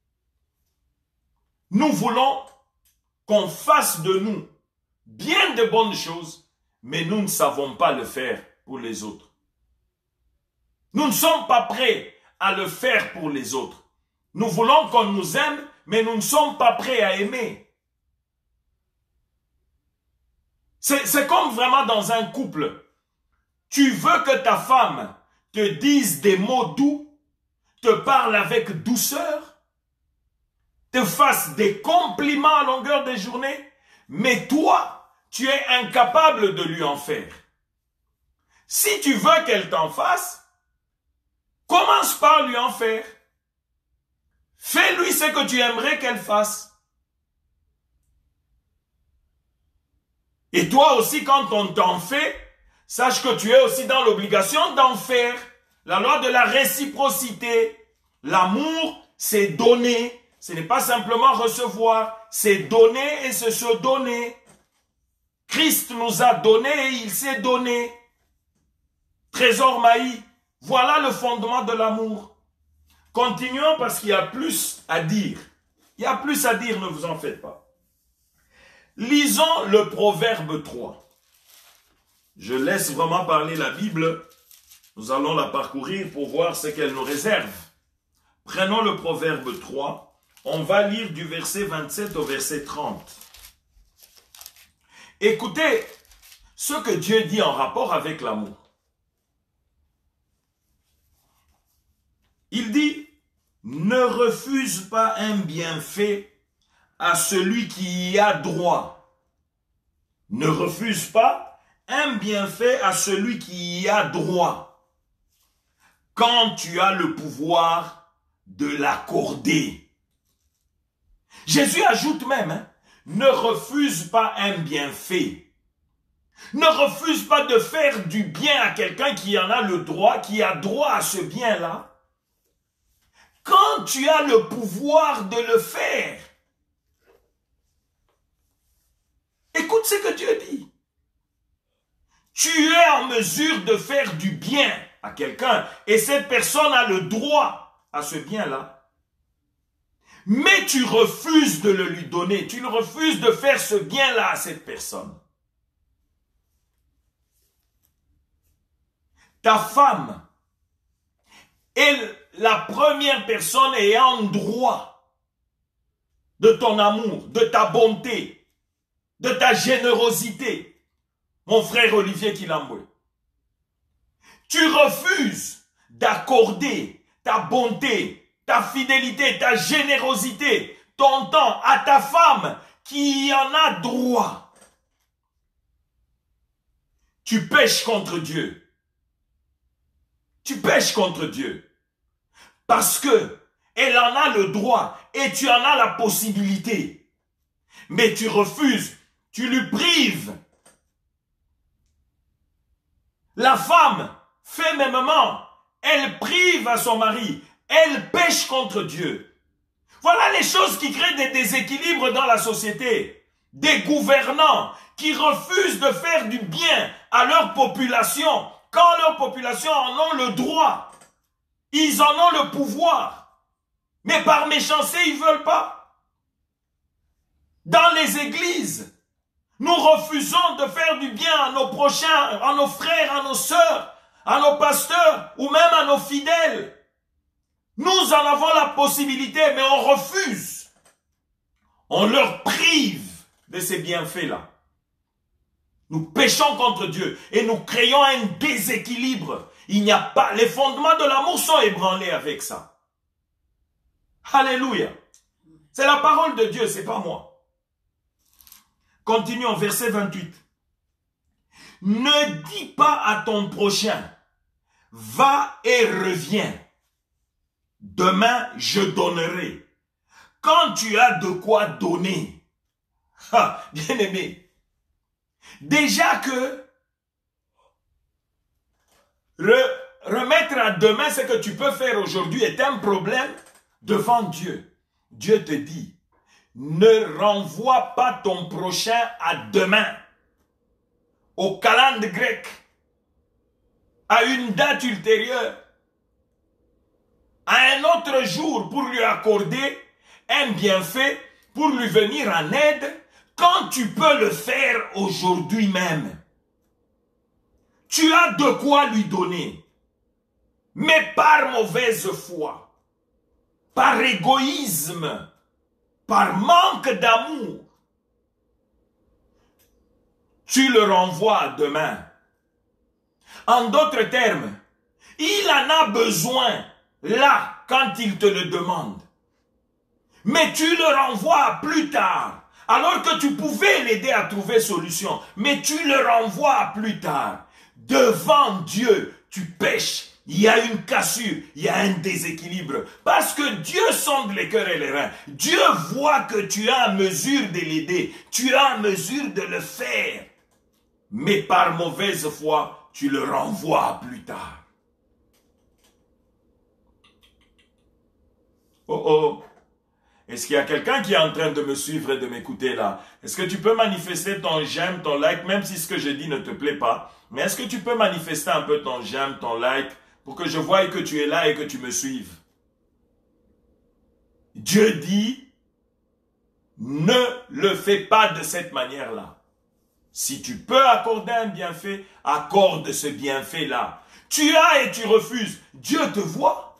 Nous voulons qu'on fasse de nous bien de bonnes choses, mais nous ne savons pas le faire pour les autres. Nous ne sommes pas prêts à le faire pour les autres. Nous voulons qu'on nous aime, mais nous ne sommes pas prêts à aimer. C'est comme vraiment dans un couple. Tu veux que ta femme te dise des mots doux, te parle avec douceur, te fasse des compliments à longueur de journée, mais toi, tu es incapable de lui en faire. Si tu veux qu'elle t'en fasse, commence par lui en faire. Fais-lui ce que tu aimerais qu'elle fasse. Et toi aussi, quand on t'en fait, sache que tu es aussi dans l'obligation d'en faire. La loi de la réciprocité. L'amour, c'est donner. Ce n'est pas simplement recevoir. C'est donner et c'est se donner. Christ nous a donné et il s'est donné. Trésor Maï. Voilà le fondement de l'amour. Continuons parce qu'il y a plus à dire. Il y a plus à dire, ne vous en faites pas. Lisons le Proverbe trois. Je laisse vraiment parler la Bible. Nous allons la parcourir pour voir ce qu'elle nous réserve. Prenons le Proverbe trois. On va lire du verset vingt-sept au verset trente. Écoutez ce que Dieu dit en rapport avec l'amour. Il dit, ne refuse pas un bienfait à celui qui y a droit. Ne refuse pas un bienfait à celui qui y a droit. Quand tu as le pouvoir de l'accorder. Jésus ajoute même, hein, ne refuse pas un bienfait. Ne refuse pas de faire du bien à quelqu'un qui en a le droit, qui a droit à ce bien-là. Quand tu as le pouvoir de le faire. Écoute ce que Dieu dit. Tu es en mesure de faire du bien à quelqu'un et cette personne a le droit à ce bien-là. Mais tu refuses de le lui donner. Tu refuses de faire ce bien-là à cette personne. Ta femme est la première personne ayant droit de ton amour, de ta bonté, de ta générosité. Mon frère Olivier Kilamboué. Tu refuses d'accorder ta bonté, ta fidélité, ta générosité, ton temps à ta femme qui en a droit. Tu pèches contre Dieu. Tu pèches contre Dieu. Parce que elle en a le droit et tu en as la possibilité. Mais tu refuses, tu lui prives. La femme fait mêmement, elle prive à son mari, elle pêche contre Dieu. Voilà les choses qui créent des déséquilibres dans la société. Des gouvernants qui refusent de faire du bien à leur population quand leur population en ont le droit. Ils en ont le pouvoir. Mais par méchanceté, ils ne veulent pas. Dans les églises, nous refusons de faire du bien à nos prochains, à nos frères, à nos sœurs, à nos pasteurs ou même à nos fidèles. Nous en avons la possibilité, mais on refuse. On leur prive de ces bienfaits-là. Nous péchons contre Dieu et nous créons un déséquilibre. Il n'y a pas, les fondements de l'amour sont ébranlés avec ça. Alléluia. C'est la parole de Dieu, c'est pas moi. Continuons, verset vingt-huit. Ne dis pas à ton prochain, va et reviens. Demain, je donnerai. Quand tu as de quoi donner. Ah, bien aimé. Déjà que re, remettre à demain ce que tu peux faire aujourd'hui est un problème devant Dieu. Dieu te dit, ne renvoie pas ton prochain à demain, au calendrier grec, à une date ultérieure, à un autre jour pour lui accorder un bienfait, pour lui venir en aide, quand tu peux le faire aujourd'hui même. Tu as de quoi lui donner, mais par mauvaise foi, par égoïsme, par manque d'amour, tu le renvoies à demain. En d'autres termes, il en a besoin là quand il te le demande. Mais tu le renvoies à plus tard, alors que tu pouvais l'aider à trouver solution. Mais tu le renvoies à plus tard. Devant Dieu, tu pèches. Il y a une cassure, il y a un déséquilibre. Parce que Dieu sonde les cœurs et les reins. Dieu voit que tu es en mesure de l'aider. Tu es en mesure de le faire. mais par mauvaise foi, tu le renvoies à plus tard. Oh oh, est-ce qu'il y a quelqu'un qui est en train de me suivre et de m'écouter là? Est-ce que tu peux manifester ton j'aime, ton like, même si ce que je dis ne te plaît pas? Mais est-ce que tu peux manifester un peu ton j'aime, ton like, pour que je voie que tu es là et que tu me suives? Dieu dit, ne le fais pas de cette manière-là. Si tu peux accorder un bienfait, accorde ce bienfait-là. Tu as et tu refuses. Dieu te voit.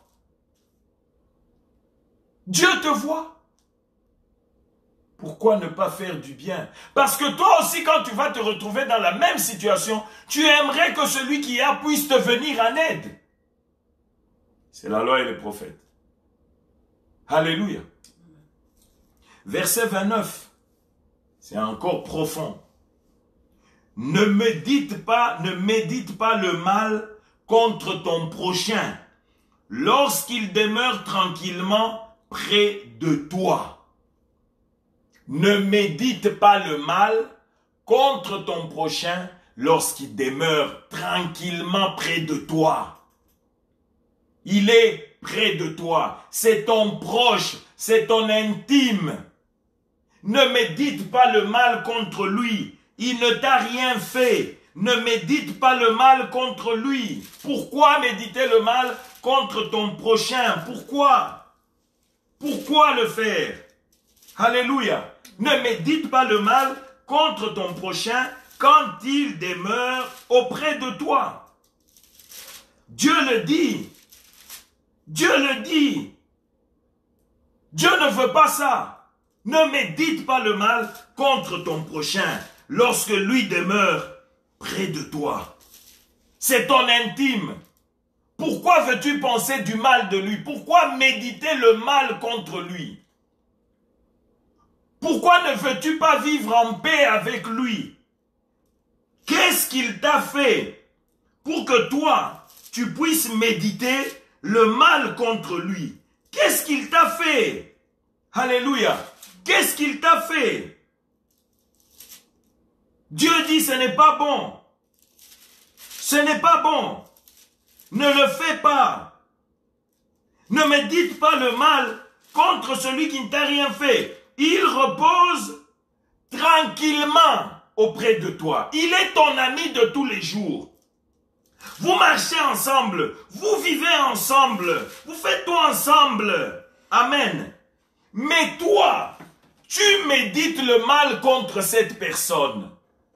Dieu te voit. Pourquoi ne pas faire du bien? Parce que toi aussi, quand tu vas te retrouver dans la même situation, tu aimerais que celui qui a puisse te venir en aide. C'est la loi et les prophètes. Alléluia. Verset vingt-neuf. C'est encore profond. Ne me dites pas, ne médite pas le mal contre ton prochain lorsqu'il demeure tranquillement près de toi. Ne médite pas le mal contre ton prochain lorsqu'il demeure tranquillement près de toi. Il est près de toi. C'est ton proche, c'est ton intime. Ne médite pas le mal contre lui. Il ne t'a rien fait. Ne médite pas le mal contre lui. Pourquoi méditer le mal contre ton prochain? Pourquoi? Pourquoi le faire? Alléluia. Ne médite pas le mal contre ton prochain quand il demeure auprès de toi. Dieu le dit. Dieu le dit. Dieu ne veut pas ça. Ne médite pas le mal contre ton prochain lorsque lui demeure près de toi. C'est ton intime. Pourquoi veux-tu penser du mal de lui? Pourquoi méditer le mal contre lui? Pourquoi ne veux-tu pas vivre en paix avec lui? Qu'est-ce qu'il t'a fait pour que toi, tu puisses méditer le mal contre lui? Qu'est-ce qu'il t'a fait? Alléluia. Qu'est-ce qu'il t'a fait? Dieu dit ce n'est pas bon. Ce n'est pas bon. Ne le fais pas. Ne médite pas le mal contre celui qui ne t'a rien fait. Il repose tranquillement auprès de toi. Il est ton ami de tous les jours. Vous marchez ensemble. Vous vivez ensemble. Vous faites tout ensemble. Amen. Mais toi, tu médites le mal contre cette personne.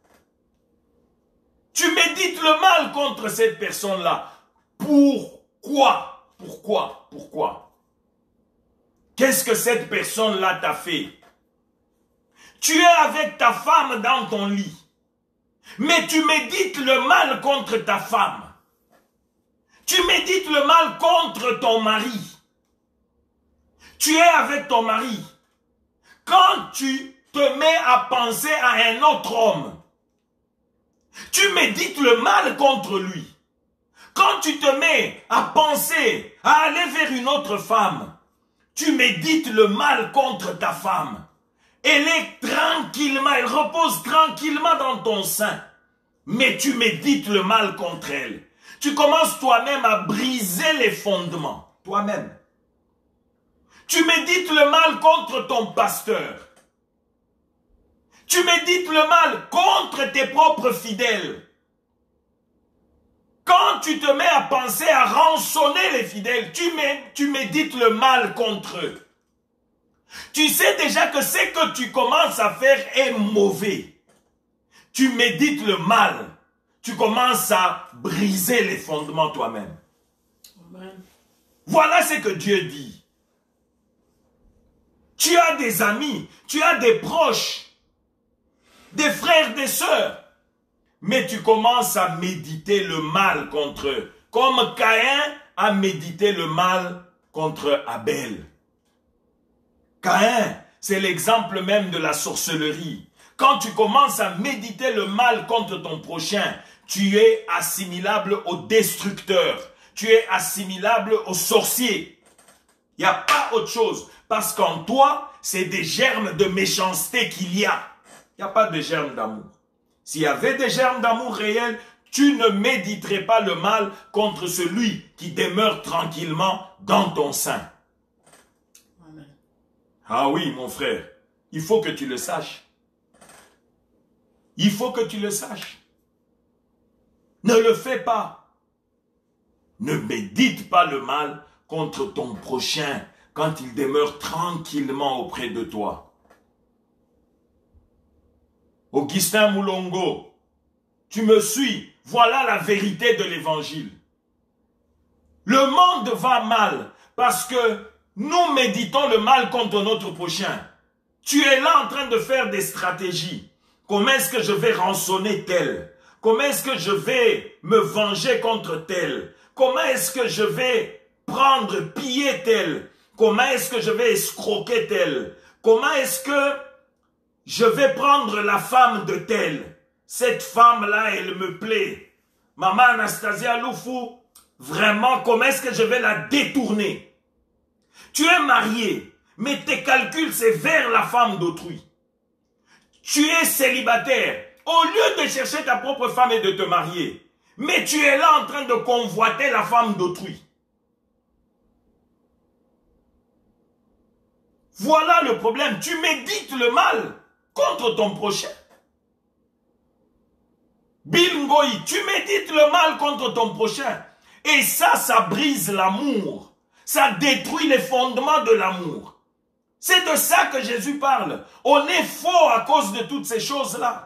Tu médites le mal contre cette personne-là. Pourquoi? Pourquoi? Pourquoi? Qu'est-ce que cette personne-là t'a fait? Tu es avec ta femme dans ton lit, mais tu médites le mal contre ta femme. Tu médites le mal contre ton mari. Tu es avec ton mari. Quand tu te mets à penser à un autre homme, tu médites le mal contre lui. Quand tu te mets à penser à aller vers une autre femme, tu médites le mal contre ta femme. Elle est tranquillement, elle repose tranquillement dans ton sein. Mais tu médites le mal contre elle. Tu commences toi-même à briser les fondements. Toi-même. Tu médites le mal contre ton pasteur. Tu médites le mal contre tes propres fidèles. Quand tu te mets à penser à rançonner les fidèles, tu, mé, tu médites le mal contre eux. Tu sais déjà que ce que tu commences à faire est mauvais. Tu médites le mal. Tu commences à briser les fondements toi-même. Voilà ce que Dieu dit. Tu as des amis, tu as des proches, des frères, des sœurs. Mais tu commences à méditer le mal contre eux. Comme Caïn a médité le mal contre Abel. Caïn, c'est l'exemple même de la sorcellerie. Quand tu commences à méditer le mal contre ton prochain, tu es assimilable au destructeur. Tu es assimilable au sorcier. Il n'y a pas autre chose. Parce qu'en toi, c'est des germes de méchanceté qu'il y a. Il n'y a pas de germes d'amour. S'il y avait des germes d'amour réel, tu ne méditerais pas le mal contre celui qui demeure tranquillement dans ton sein. Amen. Ah oui, mon frère, il faut que tu le saches. Il faut que tu le saches. Ne le fais pas. Ne médite pas le mal contre ton prochain quand il demeure tranquillement auprès de toi. Augustin Moulongo, tu me suis, voilà la vérité de l'évangile. Le monde va mal parce que nous méditons le mal contre notre prochain. Tu es là en train de faire des stratégies. Comment est-ce que je vais rançonner tel? Comment est-ce que je vais me venger contre tel? Comment est-ce que je vais prendre, piller tel? Comment est-ce que je vais escroquer tel? Comment est-ce que je vais prendre la femme de tel? Cette femme-là, elle me plaît. Maman Anastasia Loufou, vraiment, comment est-ce que je vais la détourner? Tu es marié, mais tes calculs, c'est vers la femme d'autrui. Tu es célibataire. Au lieu de chercher ta propre femme et de te marier, mais tu es là en train de convoiter la femme d'autrui. Voilà le problème. Tu médites le mal contre ton prochain. Bill Ngoï, tu médites le mal contre ton prochain. Et ça, ça brise l'amour. Ça détruit les fondements de l'amour. C'est de ça que Jésus parle. On est faux à cause de toutes ces choses-là.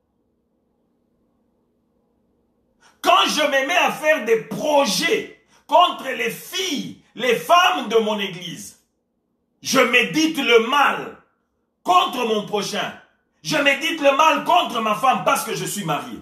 Quand je me mets à faire des projets contre les filles, les femmes de mon église, je médite le mal contre mon prochain. Je médite le mal contre ma femme parce que je suis marié.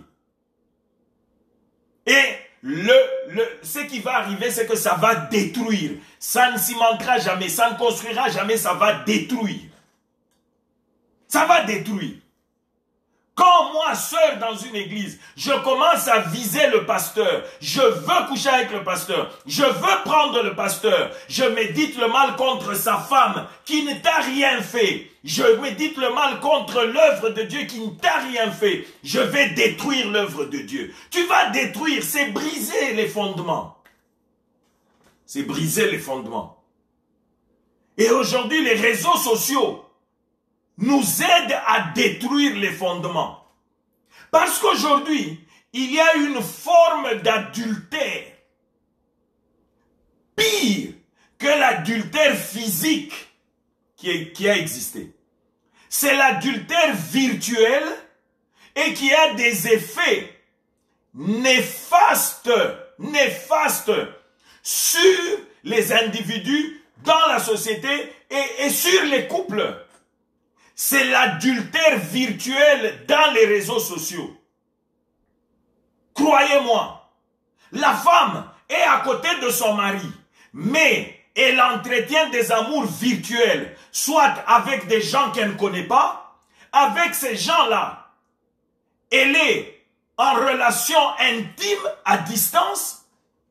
Et le, le, ce qui va arriver, c'est que ça va détruire. Ça ne cimentera jamais, ça ne construira jamais, ça va détruire. Ça va détruire. Quand moi, seul dans une église, je commence à viser le pasteur, je veux coucher avec le pasteur, je veux prendre le pasteur, je médite le mal contre sa femme qui ne t'a rien fait, je médite le mal contre l'œuvre de Dieu qui ne t'a rien fait, je vais détruire l'œuvre de Dieu. Tu vas détruire, c'est briser les fondements. C'est briser les fondements. Et aujourd'hui, les réseaux sociaux nous aide à détruire les fondements. Parce qu'aujourd'hui, il y a une forme d'adultère pire que l'adultère physique qui, est, qui a existé. C'est l'adultère virtuel et qui a des effets néfastes, néfastes sur les individus, dans la société et, et sur les couples. C'est l'adultère virtuel dans les réseaux sociaux. Croyez-moi, la femme est à côté de son mari, mais elle entretient des amours virtuels, soit avec des gens qu'elle ne connaît pas, avec ces gens-là. Elle est en relation intime à distance,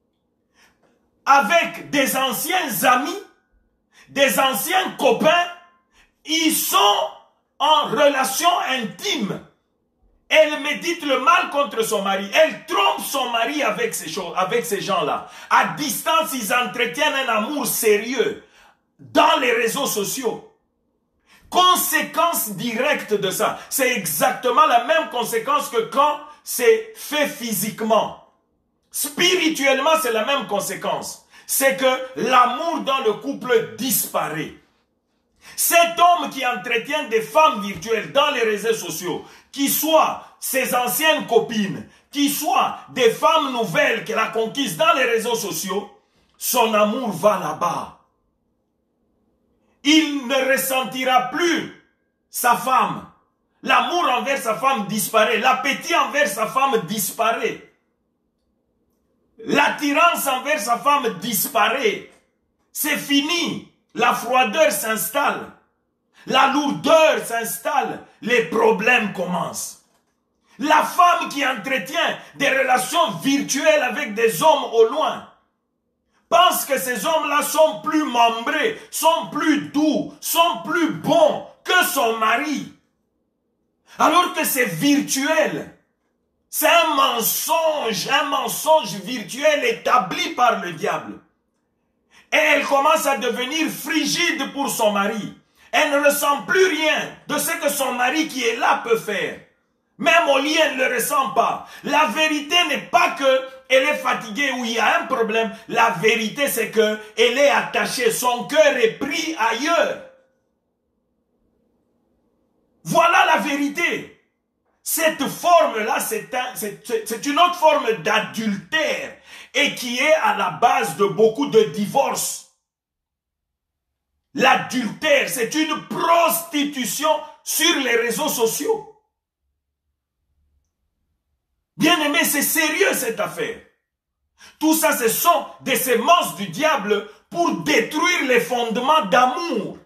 avec des anciens amis, des anciens copains. Ils sont en relation intime. Elle médite le mal contre son mari. Elle trompe son mari avec ces choses, avec ces gens-là. À distance, ils entretiennent un amour sérieux dans les réseaux sociaux. Conséquence directe de ça, c'est exactement la même conséquence que quand c'est fait physiquement. Spirituellement, c'est la même conséquence. C'est que l'amour dans le couple disparaît. Cet homme qui entretient des femmes virtuelles dans les réseaux sociaux, qui soient ses anciennes copines, qui soient des femmes nouvelles qu'elle a conquises dans les réseaux sociaux, son amour va là-bas. Il ne ressentira plus sa femme. L'amour envers sa femme disparaît. L'appétit envers sa femme disparaît. L'attirance envers sa femme disparaît. C'est fini. La froideur s'installe. La lourdeur s'installe. Les problèmes commencent. La femme qui entretient des relations virtuelles avec des hommes au loin pense que ces hommes-là sont plus membrés, sont plus doux, sont plus bons que son mari. Alors que c'est virtuel. C'est un mensonge, un mensonge virtuel établi par le diable. Et elle commence à devenir frigide pour son mari. Elle ne ressent plus rien de ce que son mari qui est là peut faire. Même au lit, elle ne le ressent pas. La vérité n'est pas qu'elle est fatiguée ou il y a un problème. La vérité, c'est qu'elle est attachée. Son cœur est pris ailleurs. Voilà la vérité. Cette forme-là, c'est un, c'est une autre forme d'adultère et qui est à la base de beaucoup de divorces. L'adultère, c'est une prostitution sur les réseaux sociaux. Bien-aimé, c'est sérieux cette affaire. Tout ça, ce sont des semences du diable pour détruire les fondements d'amour.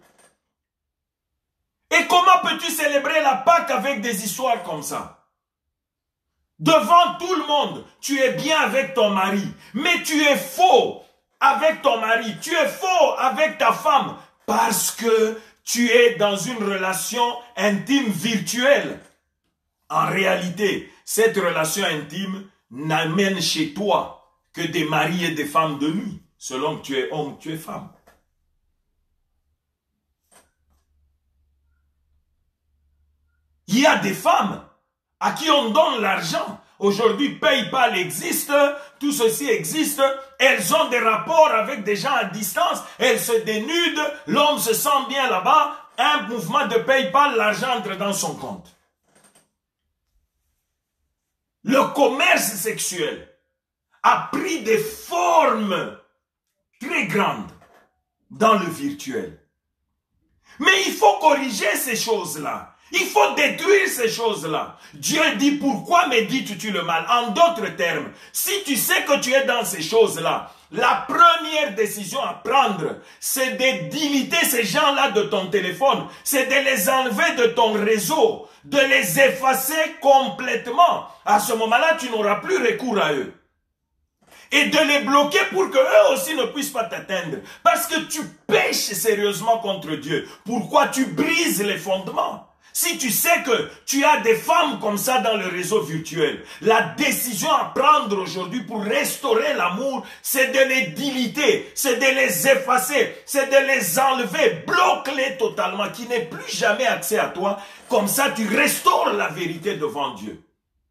Et comment peux-tu célébrer la Pâque avec des histoires comme ça? Devant tout le monde, tu es bien avec ton mari, mais tu es faux avec ton mari, tu es faux avec ta femme, parce que tu es dans une relation intime virtuelle. En réalité, cette relation intime n'amène chez toi que des maris et des femmes de nuit, selon que tu es homme, tu es femme. Il y a des femmes à qui on donne l'argent. Aujourd'hui, PayPal existe, tout ceci existe. Elles ont des rapports avec des gens à distance. Elles se dénudent, l'homme se sent bien là-bas. Un mouvement de PayPal, l'argent entre dans son compte. Le commerce sexuel a pris des formes très grandes dans le virtuel. Mais il faut corriger ces choses-là. Il faut détruire ces choses-là. Dieu dit, pourquoi médites-tu le mal? En d'autres termes, si tu sais que tu es dans ces choses-là, la première décision à prendre, c'est de déliter ces gens-là de ton téléphone. C'est de les enlever de ton réseau, de les effacer complètement. À ce moment-là, tu n'auras plus recours à eux. Et de les bloquer pour qu'eux aussi ne puissent pas t'atteindre. Parce que tu pêches sérieusement contre Dieu. Pourquoi tu brises les fondements? Si tu sais que tu as des femmes comme ça dans le réseau virtuel, la décision à prendre aujourd'hui pour restaurer l'amour, c'est de les déliter, c'est de les effacer, c'est de les enlever, bloque-les totalement, qui n'aient plus jamais accès à toi. Comme ça, tu restaures la vérité devant Dieu.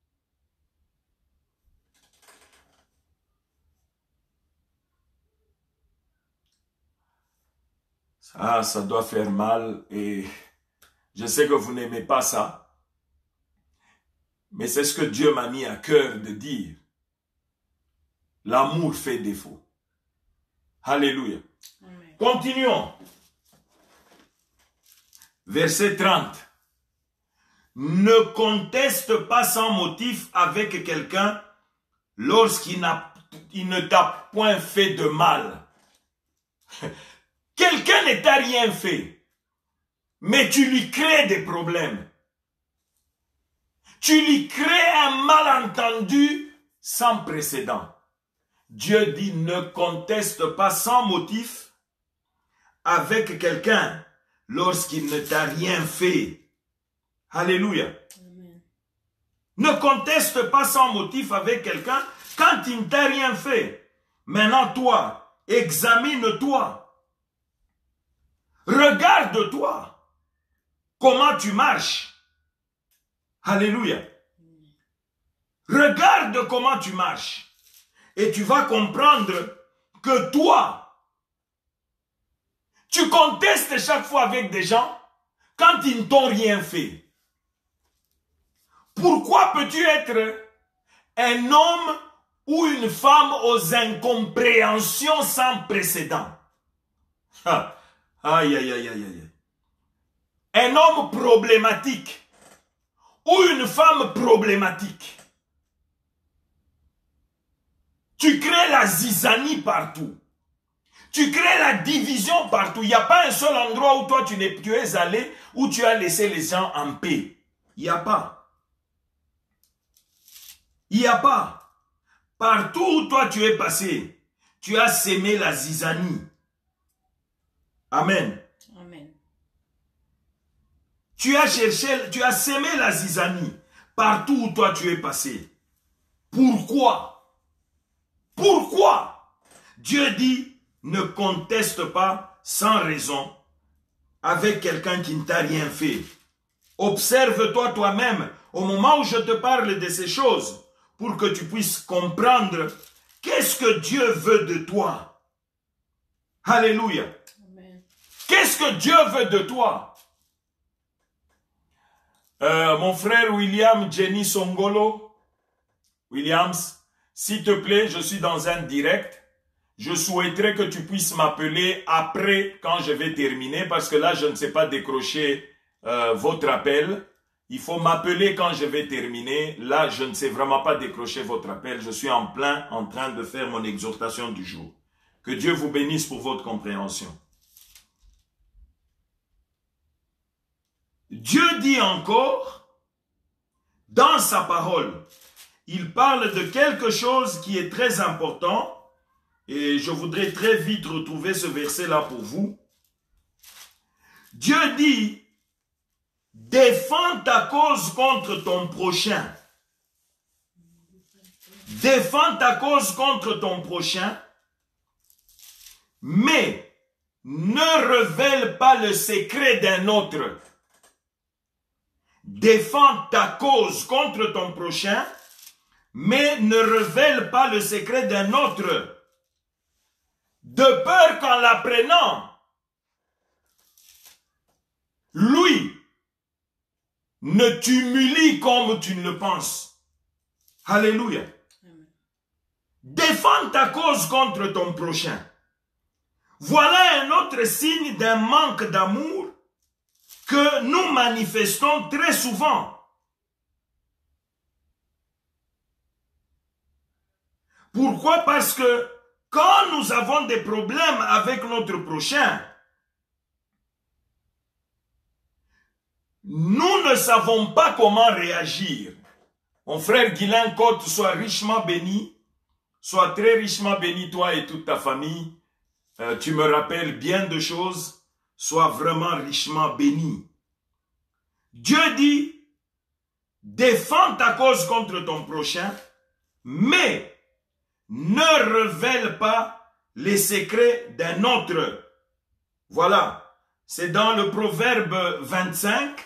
Ça, ça doit faire mal et... je sais que vous n'aimez pas ça, mais c'est ce que Dieu m'a mis à cœur de dire. L'amour fait défaut. Alléluia. Amen. Continuons. Verset trente. Ne conteste pas sans motif avec quelqu'un lorsqu'il ne t'a point fait de mal. Quelqu'un ne t'a rien fait. Mais tu lui crées des problèmes. Tu lui crées un malentendu sans précédent. Dieu dit, ne conteste pas sans motif avec quelqu'un lorsqu'il ne t'a rien fait. Alléluia. Amen. Ne conteste pas sans motif avec quelqu'un quand il ne t'a rien fait. Maintenant, toi, examine-toi. Regarde-toi. Comment tu marches? Alléluia. Regarde comment tu marches. Et tu vas comprendre que toi, tu contestes chaque fois avec des gens quand ils ne t'ont rien fait. Pourquoi peux-tu être un homme ou une femme aux incompréhensions sans précédent? Ah. Aïe, aïe, aïe, aïe, aïe. Un homme problématique ou une femme problématique. Tu crées la zizanie partout. Tu crées la division partout. Il n'y a pas un seul endroit où toi tu, es, tu es allé, où tu as laissé les gens en paix. Il n'y a pas. Il n'y a pas. Partout où toi tu es passé, tu as sémé la zizanie. Amen. Tu as cherché, tu as sémé la zizanie partout où toi tu es passé. Pourquoi? Pourquoi? Dieu dit, ne conteste pas sans raison avec quelqu'un qui ne t'a rien fait. Observe-toi toi-même au moment où je te parle de ces choses pour que tu puisses comprendre qu'est-ce que Dieu veut de toi. Alléluia. Qu'est-ce que Dieu veut de toi? Euh, mon frère William Jenny Songolo, Williams, s'il te plaît, je suis dans un direct. Je souhaiterais que tu puisses m'appeler après quand je vais terminer parce que là, je ne sais pas décrocher euh, votre appel. Il faut m'appeler quand je vais terminer. Là, je ne sais vraiment pas décrocher votre appel. Je suis en plein en train de faire mon exhortation du jour. Que Dieu vous bénisse pour votre compréhension. Dieu dit encore, dans sa parole, il parle de quelque chose qui est très important. Et je voudrais très vite retrouver ce verset-là pour vous. Dieu dit, défends ta cause contre ton prochain. Défends ta cause contre ton prochain, mais ne révèle pas le secret d'un autre. Défends ta cause contre ton prochain, mais ne révèle pas le secret d'un autre. De peur qu'en l'apprenant, lui ne t'humilie comme tu ne le penses. Alléluia. Amen. Défends ta cause contre ton prochain. Voilà un autre signe d'un manque d'amour que nous manifestons très souvent. Pourquoi? Parce que quand nous avons des problèmes avec notre prochain, nous ne savons pas comment réagir. Mon frère Guylain Côte, sois richement béni, sois très richement béni, toi et toute ta famille. Euh, tu me rappelles bien de choses, sois vraiment richement béni. Dieu dit, défends ta cause contre ton prochain, mais ne révèle pas les secrets d'un autre. Voilà, c'est dans le Proverbe vingt-cinq,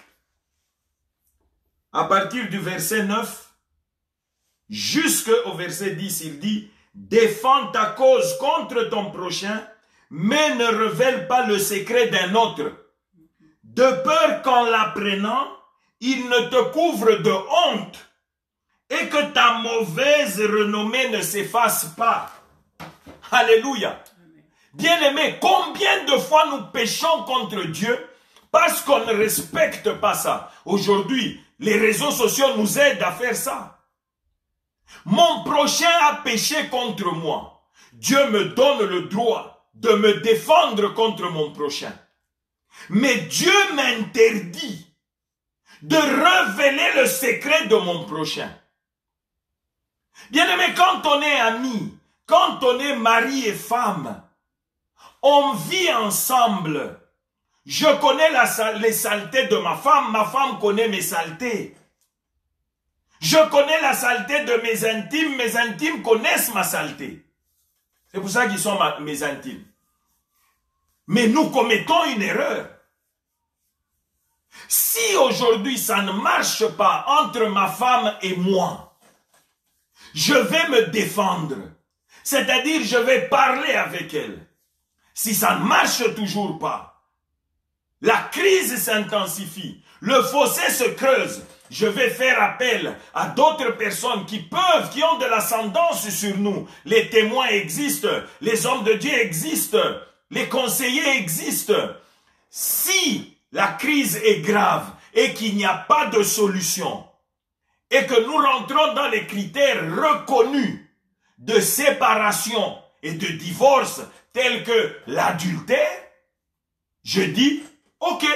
à partir du verset neuf, jusqu'au verset dix, il dit, défends ta cause contre ton prochain, mais ne révèle pas le secret d'un autre, de peur qu'en l'apprenant, il ne te couvre de honte, et que ta mauvaise renommée ne s'efface pas. Alléluia. Bien-aimés, combien de fois nous péchons contre Dieu parce qu'on ne respecte pas ça. Aujourd'hui, les réseaux sociaux nous aident à faire ça. Mon prochain a péché contre moi. Dieu me donne le droit de me défendre contre mon prochain. Mais Dieu m'interdit de révéler le secret de mon prochain. Bien-aimé, quand on est amis, quand on est mari et femme, on vit ensemble. Je connais la, les saletés de ma femme, ma femme connaît mes saletés. Je connais la saleté de mes intimes, mes intimes connaissent ma saleté. C'est pour ça qu'ils sont ma, mes intimes. Mais nous commettons une erreur. Si aujourd'hui ça ne marche pas entre ma femme et moi, je vais me défendre. C'est-à-dire, je vais parler avec elle. Si ça ne marche toujours pas, la crise s'intensifie, le fossé se creuse, je vais faire appel à d'autres personnes qui peuvent, qui ont de l'ascendance sur nous. Les témoins existent, les hommes de Dieu existent, les conseillers existent. Si la crise est grave et qu'il n'y a pas de solution, et que nous rentrons dans les critères reconnus de séparation et de divorce tels que l'adultère, je dis, ok,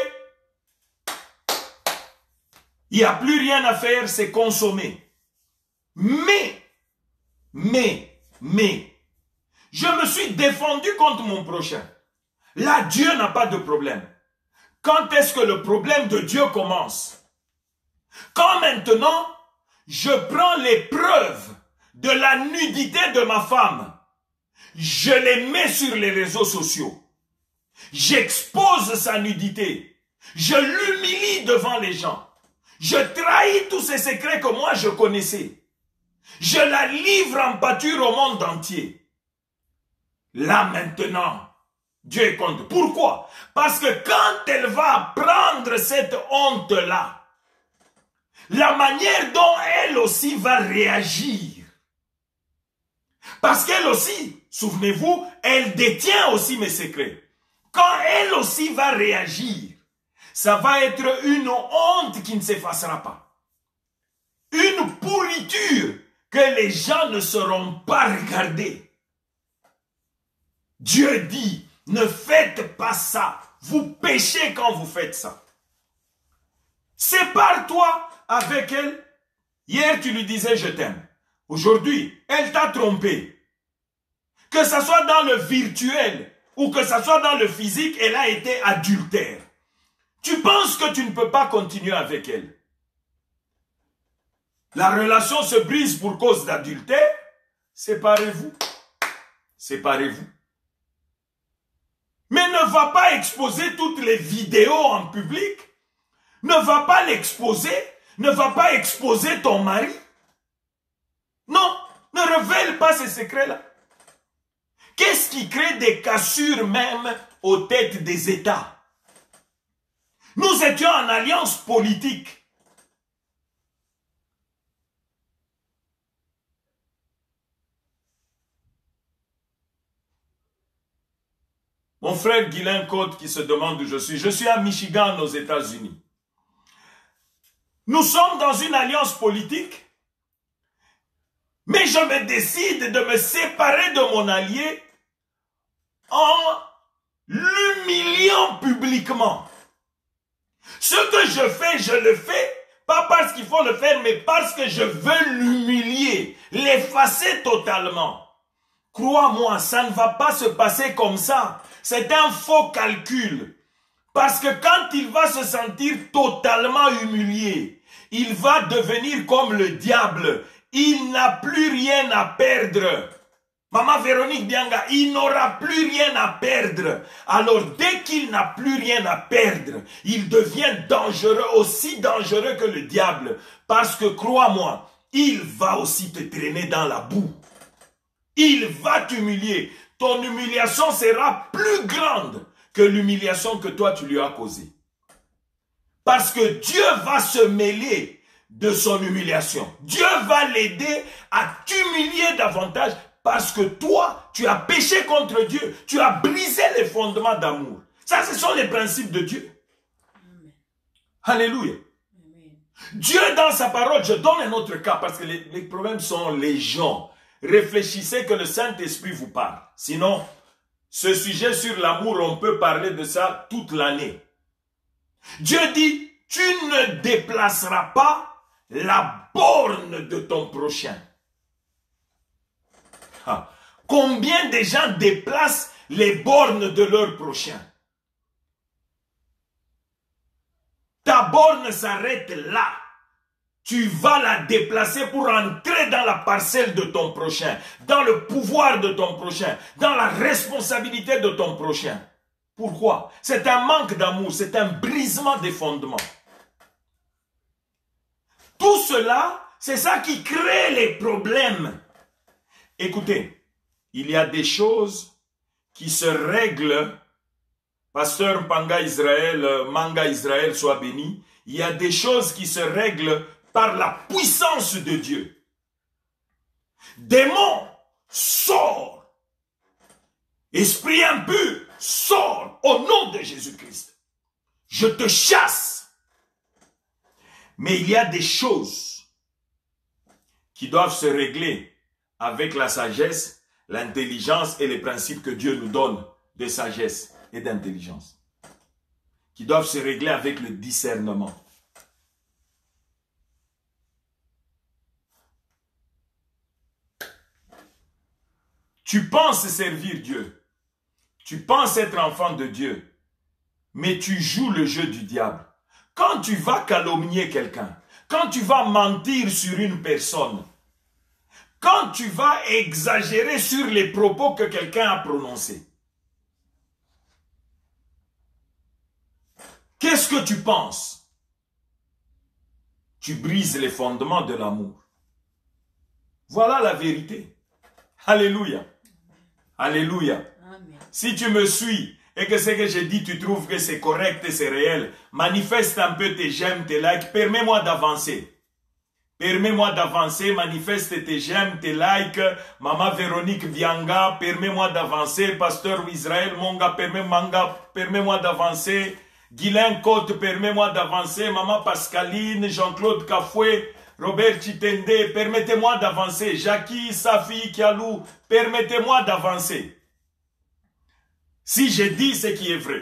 il n'y a plus rien à faire, c'est consommer. Mais, mais, mais, je me suis défendu contre mon prochain. Là, Dieu n'a pas de problème. quand est-ce que le problème de Dieu commence? Quand maintenant, je prends les preuves de la nudité de ma femme, je les mets sur les réseaux sociaux, j'expose sa nudité, je l'humilie devant les gens, je trahis tous ces secrets que moi je connaissais, je la livre en pâture au monde entier. Là maintenant, Dieu est contre. Pourquoi? Parce que quand elle va prendre cette honte-là, la manière dont elle aussi va réagir, parce qu'elle aussi, souvenez-vous, elle détient aussi mes secrets. Quand elle aussi va réagir, ça va être une honte qui ne s'effacera pas. Une pourriture que les gens ne sauront pas regarder. Dieu dit, ne faites pas ça. Vous péchez quand vous faites ça. Sépare-toi avec elle. Hier, tu lui disais je t'aime. Aujourd'hui, elle t'a trompé. Que ce soit dans le virtuel ou que ce soit dans le physique, elle a été adultère. Tu penses que tu ne peux pas continuer avec elle. La relation se brise pour cause d'adultère. Séparez-vous. Séparez-vous. Mais ne va pas exposer toutes les vidéos en public. Ne va pas l'exposer. Ne va pas exposer ton mari. Non, ne révèle pas ces secrets-là. Qu'est-ce qui crée des cassures même aux têtes des États? Nous étions en alliance politique. Mon frère Guylain Côte qui se demande où je suis. Je suis à Michigan aux États-Unis. Nous sommes dans une alliance politique, mais je me décide de me séparer de mon allié en l'humiliant publiquement. Ce que je fais, je le fais, pas parce qu'il faut le faire, mais parce que je veux l'humilier, l'effacer totalement. Crois-moi, ça ne va pas se passer comme ça. C'est un faux calcul. Parce que quand il va se sentir totalement humilié, il va devenir comme le diable. Il n'a plus rien à perdre. Maman Véronique Bianga, il n'aura plus rien à perdre. Alors dès qu'il n'a plus rien à perdre, il devient dangereux, aussi dangereux que le diable. Parce que crois-moi, il va aussi te traîner dans la boue. Il va t'humilier. Ton humiliation sera plus grande que l'humiliation que toi tu lui as causée. Parce que Dieu va se mêler de son humiliation. Dieu va l'aider à t'humilier davantage parce que toi, tu as péché contre Dieu. Tu as brisé les fondements d'amour. Ça, ce sont les principes de Dieu. Amen. Alléluia. Amen. Dieu, dans sa parole, je donne un autre cas parce que les, les problèmes sont légion. Réfléchissez que le Saint-Esprit vous parle. Sinon, ce sujet sur l'amour, on peut parler de ça toute l'année. Dieu dit, tu ne déplaceras pas la borne de ton prochain. Ah. Combien de gens déplacent les bornes de leur prochain? Ta borne s'arrête là. Tu vas la déplacer pour entrer dans la parcelle de ton prochain, dans le pouvoir de ton prochain, dans la responsabilité de ton prochain. Pourquoi? C'est un manque d'amour, c'est un brisement des fondements. Tout cela, c'est ça qui crée les problèmes. Écoutez, il y a des choses qui se règlent, Pasteur Mpanga Israël, Manga Israël soit béni, il y a des choses qui se règlent par la puissance de Dieu. Démon, sors. Esprit impur, sors au nom de Jésus-Christ. Je te chasse. Mais il y a des choses qui doivent se régler avec la sagesse, l'intelligence et les principes que Dieu nous donne de sagesse et d'intelligence. Qui doivent se régler avec le discernement. Tu penses servir Dieu. Tu penses être enfant de Dieu. mais tu joues le jeu du diable. Quand tu vas calomnier quelqu'un, quand tu vas mentir sur une personne, quand tu vas exagérer sur les propos que quelqu'un a prononcés, qu'est-ce que tu penses? Tu brises les fondements de l'amour. Voilà la vérité. Alléluia. Alléluia. Amen. Si tu me suis et que ce que je dis, tu trouves que c'est correct et c'est réel, manifeste un peu tes j'aime, tes likes, permets-moi d'avancer. Permets-moi d'avancer, manifeste tes j'aime, tes likes. Maman Véronique Bianga, permets-moi d'avancer. Pasteur Israël Monga, permets-moi permets d'avancer. Guylain Côte, permets-moi d'avancer. Maman Pascaline, Jean-Claude Cafoué, Robert Chitende, permettez-moi d'avancer. Jackie, Safi, Kialou, permettez-moi d'avancer. Si je dis ce qui est vrai.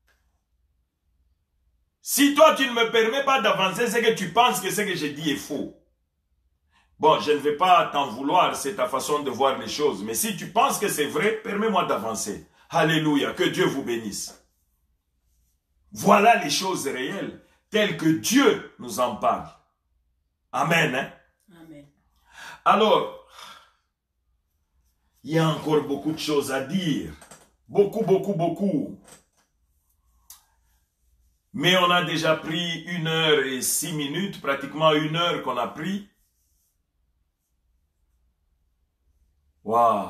Si toi tu ne me permets pas d'avancer, c'est que tu penses que ce que je dis est faux. Bon, je ne vais pas t'en vouloir, c'est ta façon de voir les choses. Mais si tu penses que c'est vrai, permets-moi d'avancer. Alléluia, que Dieu vous bénisse. Voilà les choses réelles, telles que Dieu nous en parle. Amen. Hein? Amen. Alors, il y a encore beaucoup de choses à dire. Beaucoup, beaucoup, beaucoup. Mais on a déjà pris une heure et six minutes, pratiquement une heure qu'on a pris. Waouh!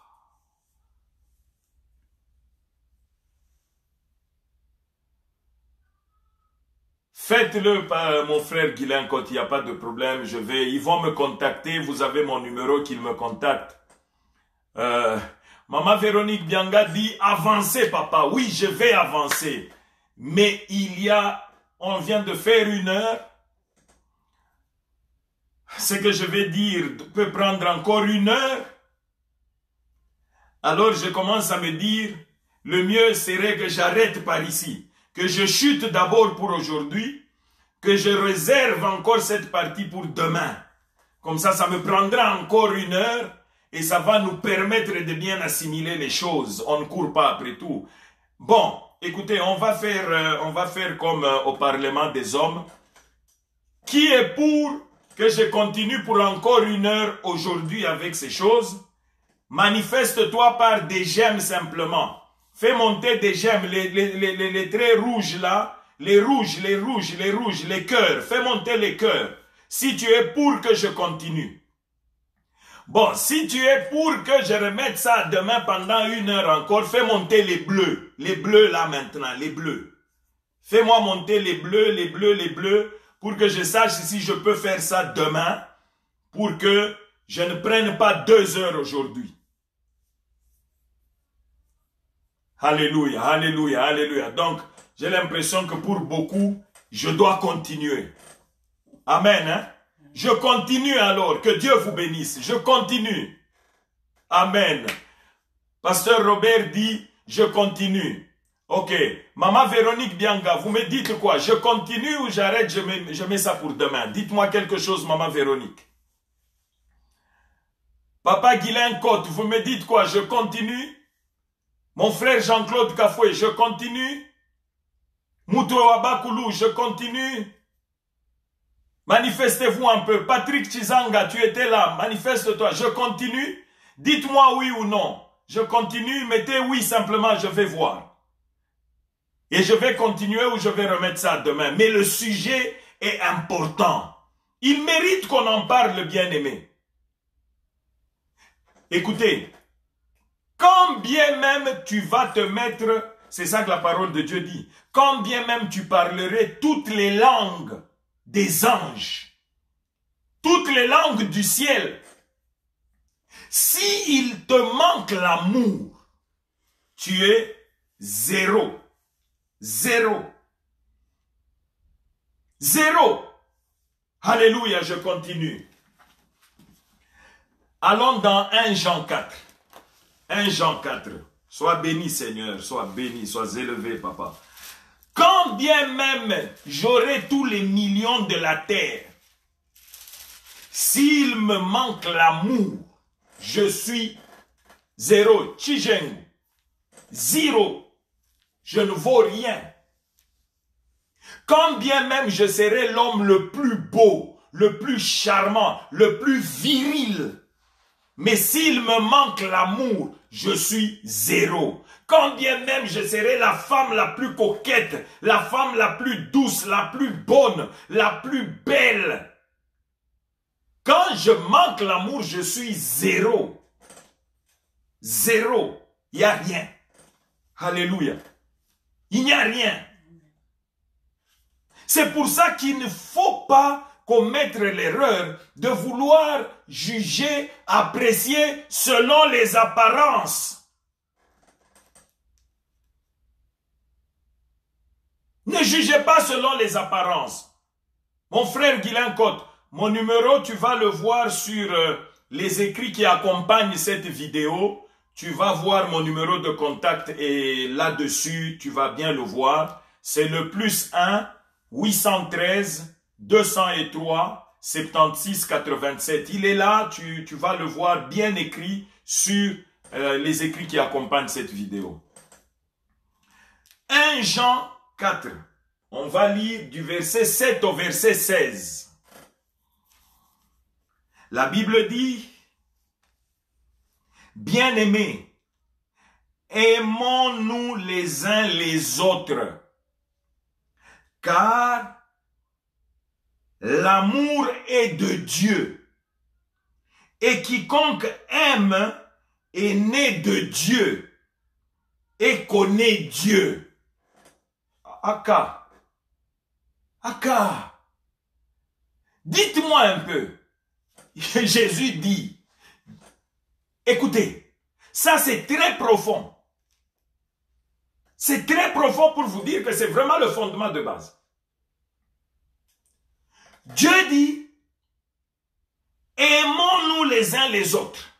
Faites-le, mon frère Guylain, quand il n'y a pas de problème. Je vais, ils vont me contacter. Vous avez mon numéro qu'ils me contactent. Euh, Maman Véronique Bianga dit, avancez, papa. Oui, je vais avancer. Mais il y a, on vient de faire une heure. Ce que je vais dire peut prendre encore une heure. Alors je commence à me dire, le mieux serait que j'arrête par ici, que je chute d'abord pour aujourd'hui, que je réserve encore cette partie pour demain. Comme ça, ça me prendra encore une heure et ça va nous permettre de bien assimiler les choses. On ne court pas après tout. Bon, écoutez, on va faire, euh, on va faire comme euh, au Parlement des hommes. Qui est pour que je continue pour encore une heure aujourd'hui avec ces choses? Manifeste-toi par des j'aime simplement. Fais monter des j'aime, les, les, les, les, les traits rouges là, les rouges, les rouges, les rouges, les cœurs. Fais monter les cœurs. Si tu es pour que je continue. Bon, si tu es pour que je remette ça demain pendant une heure encore, fais monter les bleus. Les bleus là maintenant, les bleus. Fais-moi monter les bleus, les bleus, les bleus, pour que je sache si je peux faire ça demain, pour que je ne prenne pas deux heures aujourd'hui. Alléluia, alléluia, alléluia. Donc, j'ai l'impression que pour beaucoup, je dois continuer. Amen, hein? Je continue alors, que Dieu vous bénisse. Je continue. Amen. Pasteur Robert dit, je continue. Ok. Maman Véronique Bianga, vous me dites quoi? Je continue ou j'arrête, je mets, je mets ça pour demain. Dites-moi quelque chose, Maman Véronique. Papa Guylain Côte, vous me dites quoi? Je continue. Mon frère Jean-Claude Cafoué, je continue. Moutou Abakoulou, je continue. Manifestez-vous un peu. Patrick Chizanga, tu étais là. Manifeste-toi. Je continue. Dites-moi oui ou non. Je continue. Mettez oui simplement. Je vais voir. Et je vais continuer ou je vais remettre ça demain. Mais le sujet est important. Il mérite qu'on en parle, bien-aimé. Écoutez. Quand bien même tu vas te mettre, c'est ça que la parole de Dieu dit, quand bien même tu parlerais toutes les langues des anges, toutes les langues du ciel, si il te manque l'amour, tu es zéro. Zéro. Zéro. Alléluia, je continue. Allons dans un Jean quatre. un Jean quatre. Sois béni, Seigneur. Sois béni. Sois élevé, papa. Quand bien même j'aurai tous les millions de la terre, s'il me manque l'amour, je suis zéro. Chijengu. Zéro. Je ne vaux rien. Quand bien même je serai l'homme le plus beau, le plus charmant, le plus viril, mais s'il me manque l'amour, je suis zéro. Quand bien même je serai la femme la plus coquette, la femme la plus douce, la plus bonne, la plus belle, quand je manque l'amour, je suis zéro. Zéro. Il n'y a rien. Alléluia. Il n'y a rien. C'est pour ça qu'il ne faut pas commettre l'erreur de vouloir juger, apprécier selon les apparences. Ne jugez pas selon les apparences. Mon frère Guylain Côte, mon numéro, tu vas le voir sur euh, les écrits qui accompagnent cette vidéo. Tu vas voir mon numéro de contact et là-dessus, tu vas bien le voir. C'est le plus un huit cent treize deux cent trois soixante-seize quatre-vingt-sept. Il est là, tu, tu vas le voir bien écrit sur euh, les écrits qui accompagnent cette vidéo. un Jean quatre. On va lire du verset sept au verset seize. La Bible dit, « Bien-aimés, aimons-nous les uns les autres, car l'amour est de Dieu, et quiconque aime est né de Dieu et connaît Dieu. » Aka, Aka, dites-moi un peu. Jésus dit, écoutez, ça c'est très profond. C'est très profond pour vous dire que c'est vraiment le fondement de base. Dieu dit, aimons-nous les uns les autres,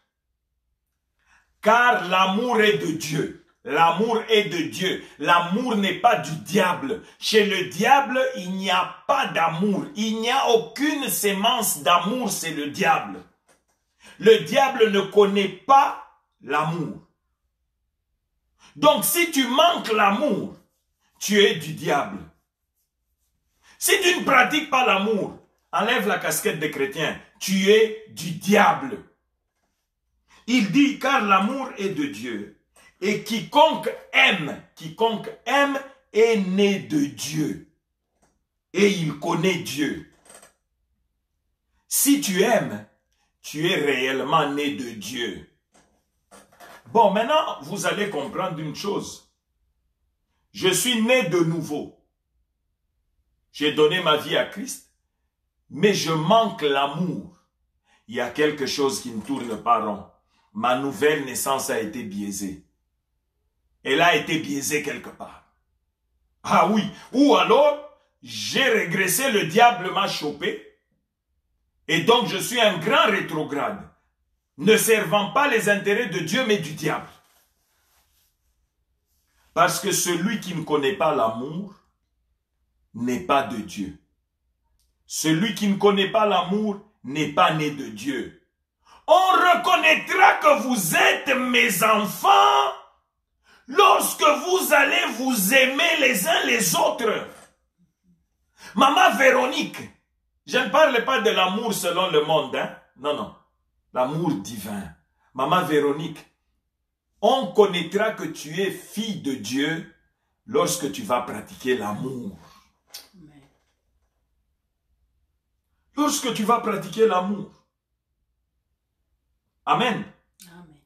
car l'amour est de Dieu. L'amour est de Dieu. L'amour n'est pas du diable. Chez le diable, il n'y a pas d'amour. Il n'y a aucune sémence d'amour, c'est le diable. Le diable ne connaît pas l'amour. Donc si tu manques l'amour, tu es du diable. Si tu ne pratiques pas l'amour, enlève la casquette de chrétien, tu es du diable. Il dit, car l'amour est de Dieu. Et quiconque aime, quiconque aime est né de Dieu. Et il connaît Dieu. Si tu aimes, tu es réellement né de Dieu. Bon, maintenant, vous allez comprendre une chose. Je suis né de nouveau. J'ai donné ma vie à Christ, mais je manque l'amour. Il y a quelque chose qui ne tourne pas rond. Ma nouvelle naissance a été biaisée. Elle a été biaisée quelque part. Ah oui, ou alors, j'ai régressé, le diable m'a chopé, et donc je suis un grand rétrograde, ne servant pas les intérêts de Dieu, mais du diable. Parce que celui qui ne connaît pas l'amour n'est pas de Dieu. Celui qui ne connaît pas l'amour n'est pas né de Dieu. On reconnaîtra que vous êtes mes enfants lorsque vous allez vous aimer les uns les autres. Maman Véronique, je ne parle pas de l'amour selon le monde, hein? Non, non. L'amour divin. Maman Véronique, on connaîtra que tu es fille de Dieu lorsque tu vas pratiquer l'amour. Lorsque tu vas pratiquer l'amour. Amen. Amen.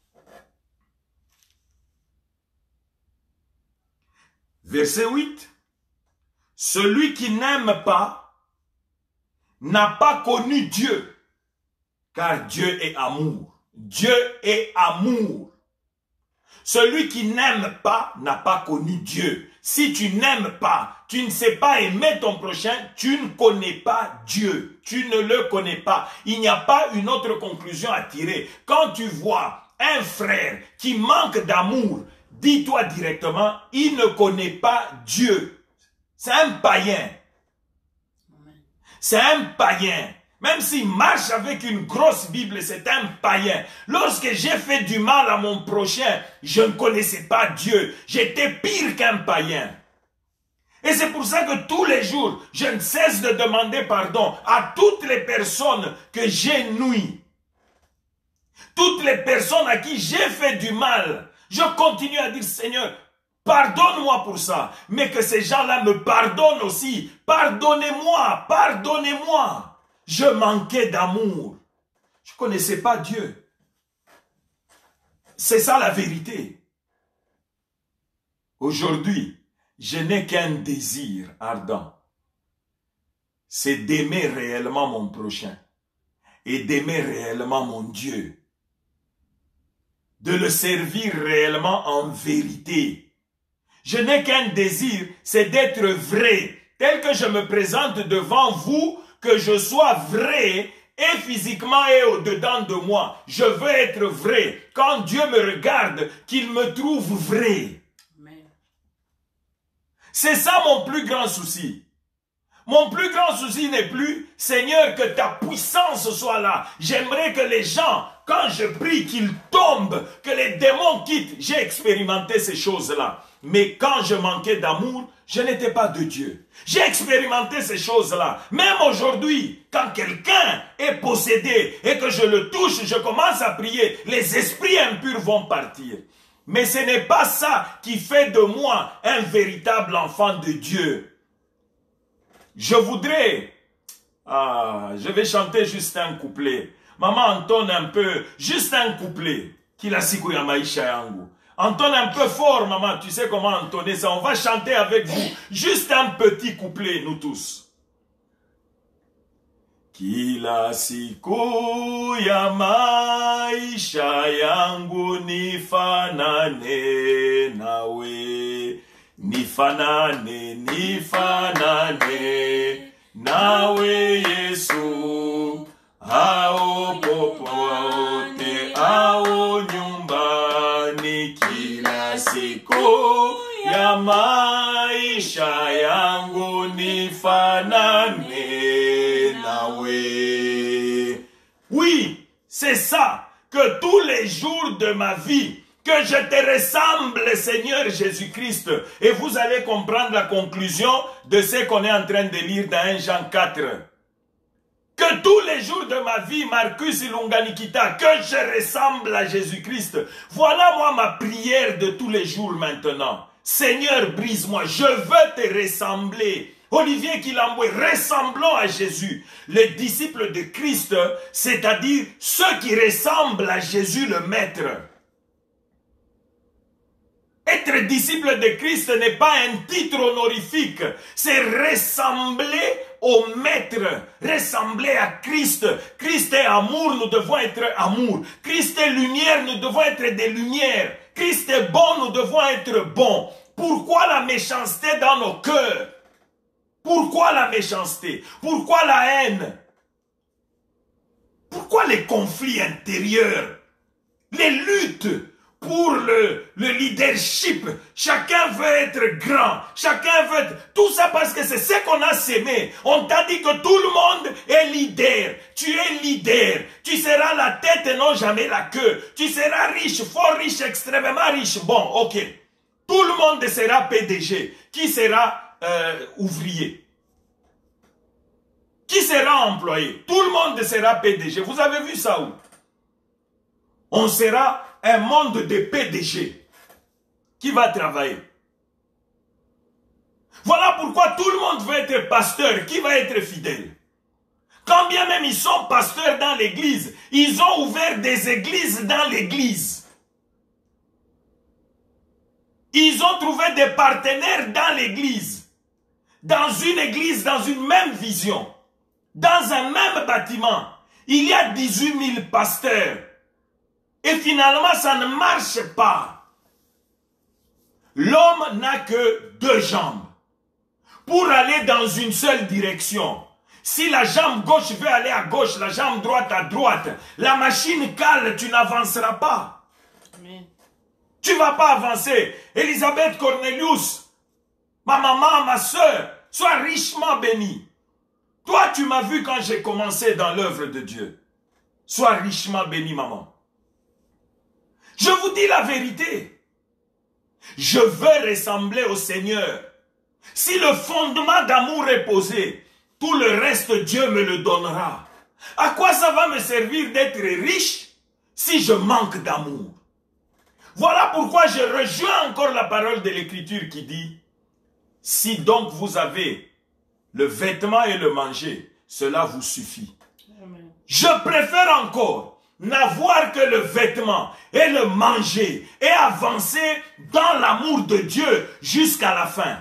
Verset huit. Celui qui n'aime pas n'a pas connu Dieu, car Dieu est amour. Dieu est amour. Celui qui n'aime pas n'a pas connu Dieu. Si tu n'aimes pas, tu ne sais pas aimer ton prochain, tu ne connais pas Dieu. Tu ne le connais pas. Il n'y a pas une autre conclusion à tirer. Quand tu vois un frère qui manque d'amour, dis-toi directement, il ne connaît pas Dieu. C'est un païen. C'est un païen. Même s'il marche avec une grosse Bible, c'est un païen. Lorsque j'ai fait du mal à mon prochain, je ne connaissais pas Dieu. J'étais pire qu'un païen. Et c'est pour ça que tous les jours, je ne cesse de demander pardon à toutes les personnes que j'ai nuit. Toutes les personnes à qui j'ai fait du mal. Je continue à dire, Seigneur, pardonne-moi pour ça. Mais que ces gens-là me pardonnent aussi. Pardonnez-moi, pardonnez-moi. Je manquais d'amour. Je ne connaissais pas Dieu. C'est ça la vérité. Aujourd'hui, je n'ai qu'un désir ardent. C'est d'aimer réellement mon prochain. Et d'aimer réellement mon Dieu. De le servir réellement en vérité. Je n'ai qu'un désir, c'est d'être vrai. Tel que je me présente devant vous, que je sois vrai, et physiquement et au-dedans de moi. Je veux être vrai. Quand Dieu me regarde, qu'il me trouve vrai. C'est ça mon plus grand souci. Mon plus grand souci n'est plus, Seigneur, que ta puissance soit là. J'aimerais que les gens, quand je prie, qu'ils tombent, que les démons quittent. J'ai expérimenté ces choses-là. Mais quand je manquais d'amour, je n'étais pas de Dieu. J'ai expérimenté ces choses-là. Même aujourd'hui, quand quelqu'un est possédé et que je le touche, je commence à prier, les esprits impurs vont partir. Mais ce n'est pas ça qui fait de moi un véritable enfant de Dieu. Je voudrais... Ah, je vais chanter juste un couplet. Maman entonne un peu, juste un couplet. Kila siku ya maisha yangu. Entonne un peu fort, maman. Tu sais comment entonner ça. On va chanter avec vous. Juste un petit couplet, nous tous. Kila siku ya maisha yangu nifanane nawe, nifanane, nifanane nawe Yesu, hao popote, hao nyumbani. Kila siku ya maisha yangu nifanane. Oui, c'est ça, que tous les jours de ma vie, que je te ressemble, Seigneur Jésus-Christ. Et vous allez comprendre la conclusion de ce qu'on est en train de lire dans un Jean quatre. Que tous les jours de ma vie, Marcus Ilunganikita, que je ressemble à Jésus-Christ. Voilà moi ma prière de tous les jours maintenant. Seigneur, brise-moi, je veux te ressembler. Olivier Kilamboué, ressemblons à Jésus, les disciples de Christ, c'est-à-dire ceux qui ressemblent à Jésus le Maître. Être disciple de Christ n'est pas un titre honorifique, c'est ressembler au Maître, ressembler à Christ. Christ est amour, nous devons être amour. Christ est lumière, nous devons être des lumières. Christ est bon, nous devons être bons. Pourquoi la méchanceté dans nos cœurs? Pourquoi la méchanceté? Pourquoi la haine? Pourquoi les conflits intérieurs? Les luttes pour le, le leadership? Chacun veut être grand. Chacun veut être... Tout ça parce que c'est ce qu'on a sémé. On t'a dit que tout le monde est leader. Tu es leader. Tu seras la tête et non jamais la queue. Tu seras riche, fort riche, extrêmement riche. Bon, ok. Tout le monde sera P D G. Qui sera... Euh, ouvrier. Qui sera employé? Tout le monde sera P D G. Vous avez vu ça où? On sera un monde de P D G. Qui va travailler? Voilà pourquoi tout le monde veut être pasteur. Qui va être fidèle? Quand bien même ils sont pasteurs dans l'église, ils ont ouvert des églises dans l'église. Ils ont trouvé des partenaires dans l'église. Dans une église, dans une même vision, dans un même bâtiment, il y a dix-huit mille pasteurs. Et finalement, ça ne marche pas. L'homme n'a que deux jambes. Pour aller dans une seule direction. Si la jambe gauche veut aller à gauche, la jambe droite à droite, la machine cale, tu n'avanceras pas. Amen. Tu ne vas pas avancer. Elisabeth Cornelius, ma maman, ma soeur, sois richement bénie. Toi, tu m'as vu quand j'ai commencé dans l'œuvre de Dieu. Sois richement bénie, maman. Je vous dis la vérité. Je veux ressembler au Seigneur. Si le fondement d'amour est posé, tout le reste, Dieu me le donnera. À quoi ça va me servir d'être riche si je manque d'amour? Voilà pourquoi je rejoins encore la parole de l'Écriture qui dit, si donc vous avez le vêtement et le manger, cela vous suffit. Amen. Je préfère encore n'avoir que le vêtement et le manger et avancer dans l'amour de Dieu jusqu'à la fin,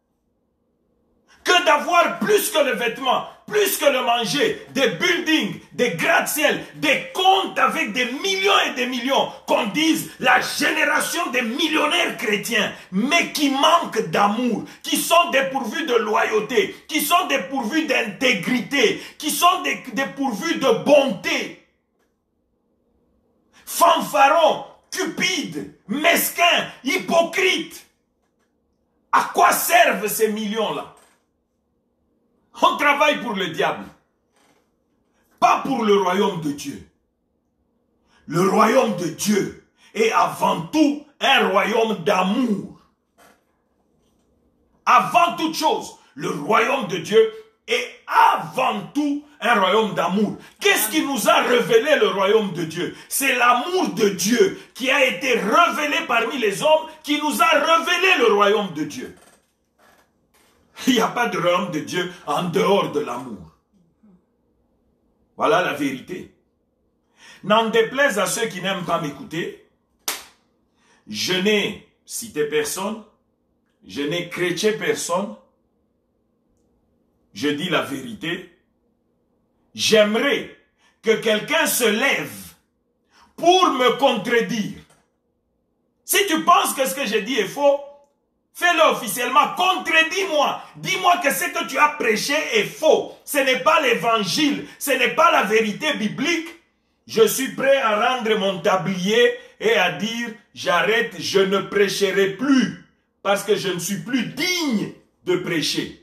que d'avoir plus que le vêtement, plus que le manger, des buildings, des gratte-ciel, des comptes avec des millions et des millions, qu'on dise la génération des millionnaires chrétiens, mais qui manquent d'amour, qui sont dépourvus de loyauté, qui sont dépourvus d'intégrité, qui sont dépourvus de bonté. Fanfarons, cupides, mesquins, hypocrites. À quoi servent ces millions-là? On travaille pour le diable, pas pour le royaume de Dieu. Le royaume de Dieu est avant tout un royaume d'amour. Avant toute chose, le royaume de Dieu est avant tout un royaume d'amour. Qu'est-ce qui nous a révélé le royaume de Dieu? C'est l'amour de Dieu qui a été révélé parmi les hommes, qui nous a révélé le royaume de Dieu. Il n'y a pas de royaume de Dieu en dehors de l'amour. Voilà la vérité. N'en déplaise à ceux qui n'aiment pas m'écouter, je n'ai cité personne, je n'ai chrétien personne, je dis la vérité. J'aimerais que quelqu'un se lève pour me contredire. Si tu penses que ce que j'ai dit est faux, fais-le officiellement, contredis-moi. Dis-moi que ce que tu as prêché est faux. Ce n'est pas l'évangile, ce n'est pas la vérité biblique. Je suis prêt à rendre mon tablier et à dire, j'arrête, je ne prêcherai plus. Parce que je ne suis plus digne de prêcher.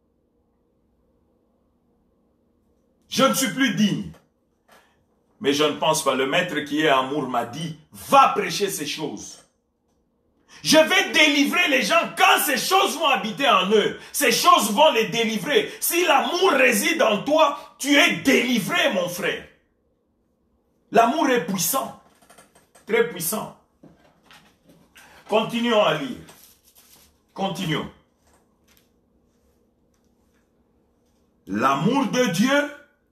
Je ne suis plus digne. Mais je ne pense pas. Le maître qui est amour m'a dit, va prêcher ces choses. Je vais délivrer les gens quand ces choses vont habiter en eux. Ces choses vont les délivrer. Si l'amour réside en toi, tu es délivré, mon frère. L'amour est puissant. Très puissant. Continuons à lire. Continuons. L'amour de Dieu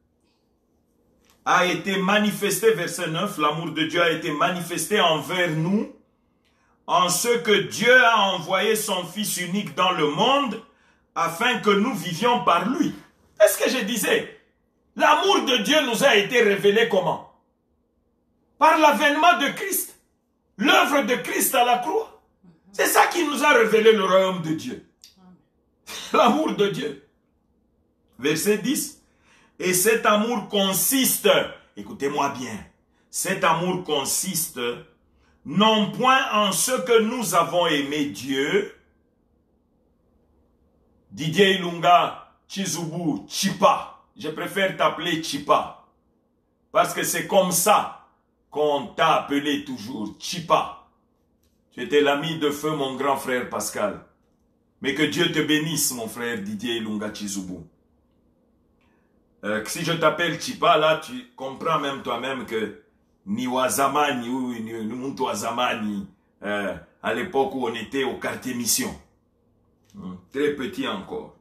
a été manifesté, verset neuf, l'amour de Dieu a été manifesté envers nous, en ce que Dieu a envoyé son Fils unique dans le monde, afin que nous vivions par lui. Est-ce que je disais, l'amour de Dieu nous a été révélé comment? Par l'avènement de Christ, l'œuvre de Christ à la croix. C'est ça qui nous a révélé le royaume de Dieu. L'amour de Dieu. Verset dix. Et cet amour consiste, écoutez-moi bien, cet amour consiste non point en ce que nous avons aimé Dieu. Didier Ilunga, Chizubu, Chipa. Je préfère t'appeler Chipa. Parce que c'est comme ça qu'on t'a appelé toujours, Chipa. Tu étais l'ami de feu, mon grand frère Pascal. Mais que Dieu te bénisse, mon frère Didier Ilunga Chizubu. Euh, si je t'appelle Chipa, là, tu comprends même toi-même que ni Wazamani ou ni Muntu Wazamani, euh, à l'époque où on était au quartier mission. Hum, très petit encore.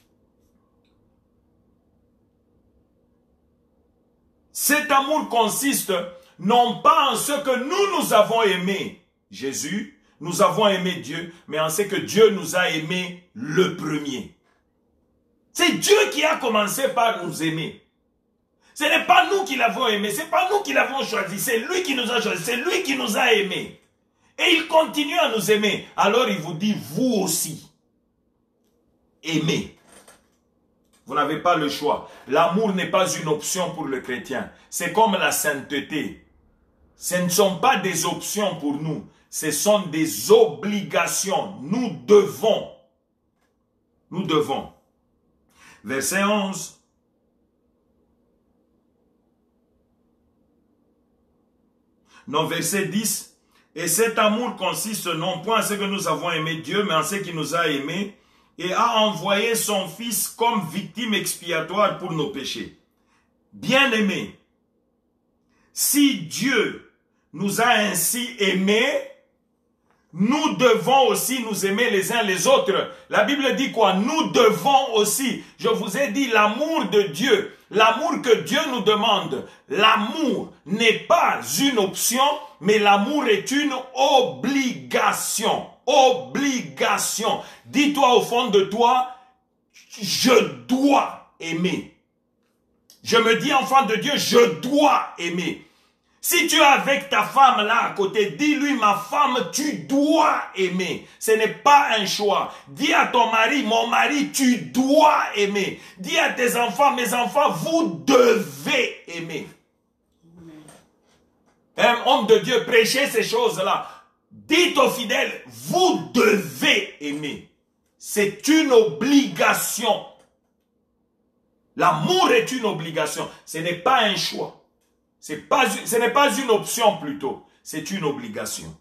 Cet amour consiste non pas en ce que nous, nous avons aimé Jésus, nous avons aimé Dieu, mais en ce que Dieu nous a aimé le premier. C'est Dieu qui a commencé par nous aimer. Ce n'est pas nous qui l'avons aimé, ce n'est pas nous qui l'avons choisi, c'est lui qui nous a choisi, c'est lui qui nous a aimés. Et il continue à nous aimer. Alors il vous dit, vous aussi, aimez. Vous n'avez pas le choix. L'amour n'est pas une option pour le chrétien. C'est comme la sainteté. Ce ne sont pas des options pour nous. Ce sont des obligations. Nous devons. Nous devons. Verset onze. Non, verset dix. Et cet amour consiste non point en ce que nous avons aimé Dieu, mais en ce qu'il nous a aimés et a envoyé son Fils comme victime expiatoire pour nos péchés. Bien-aimés, si Dieu nous a ainsi aimés, nous devons aussi nous aimer les uns les autres. La Bible dit quoi? Nous devons aussi. Je vous ai dit l'amour de Dieu, l'amour que Dieu nous demande. L'amour n'est pas une option, mais l'amour est une obligation. Obligation. Dis-toi au fond de toi, je dois aimer. Je me dis enfant de Dieu, je dois aimer. Si tu es avec ta femme là à côté, dis-lui, ma femme, tu dois aimer. Ce n'est pas un choix. Dis à ton mari, mon mari, tu dois aimer. Dis à tes enfants, mes enfants, vous devez aimer. Un homme de Dieu, prêchez ces choses-là. Dites aux fidèles, vous devez aimer. C'est une obligation. L'amour est une obligation. Ce n'est pas un choix. C'est pas, ce n'est pas une option plutôt, c'est une obligation.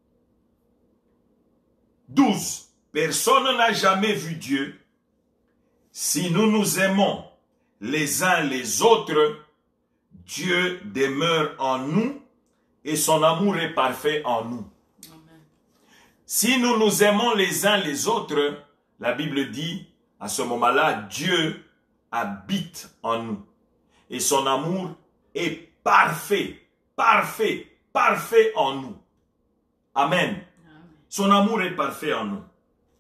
douze. Personne n'a jamais vu Dieu. Si nous nous aimons les uns les autres, Dieu demeure en nous et son amour est parfait en nous. Amen. Si nous nous aimons les uns les autres, la Bible dit, à ce moment-là, Dieu habite en nous et son amour est parfait, parfait, parfait en nous. Amen. Amen. Son amour est parfait en nous.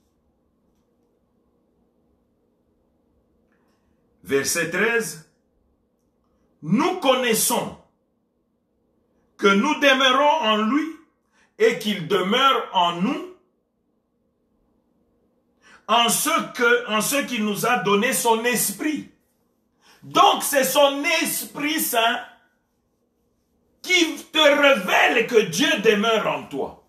Verset treize. Nous connaissons que nous demeurons en lui et qu'il demeure en nous en ce que, en ce qu'il nous a donné son esprit. Donc c'est son Esprit Saint qui te révèle que Dieu demeure en toi.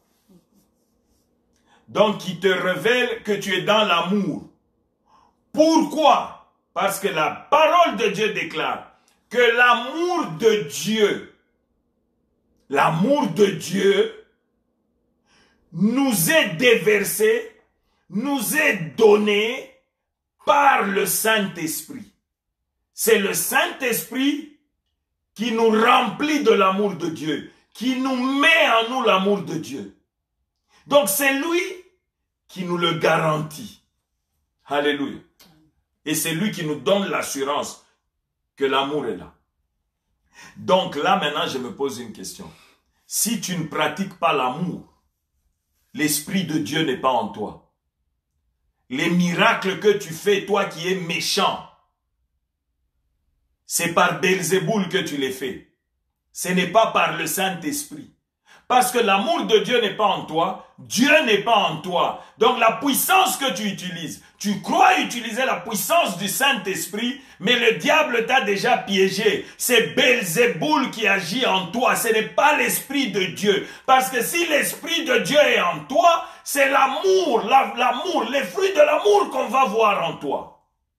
Donc, qui te révèle que tu es dans l'amour. Pourquoi? Parce que la parole de Dieu déclare que l'amour de Dieu, l'amour de Dieu nous est déversé, nous est donné par le Saint-Esprit. C'est le Saint-Esprit qui nous remplit de l'amour de Dieu, qui nous met en nous l'amour de Dieu. Donc c'est lui qui nous le garantit. Alléluia. Et c'est lui qui nous donne l'assurance que l'amour est là. Donc là maintenant je me pose une question. Si tu ne pratiques pas l'amour, l'Esprit de Dieu n'est pas en toi. Les miracles que tu fais, toi qui es méchant, c'est par Belzéboul que tu les fais. Ce n'est pas par le Saint-Esprit. Parce que l'amour de Dieu n'est pas en toi, Dieu n'est pas en toi. Donc la puissance que tu utilises, tu crois utiliser la puissance du Saint-Esprit, mais le diable t'a déjà piégé. C'est Belzéboul qui agit en toi, ce n'est pas l'Esprit de Dieu. Parce que si l'Esprit de Dieu est en toi, c'est l'amour, la, l'amour, les fruits de l'amour qu'on va voir en toi.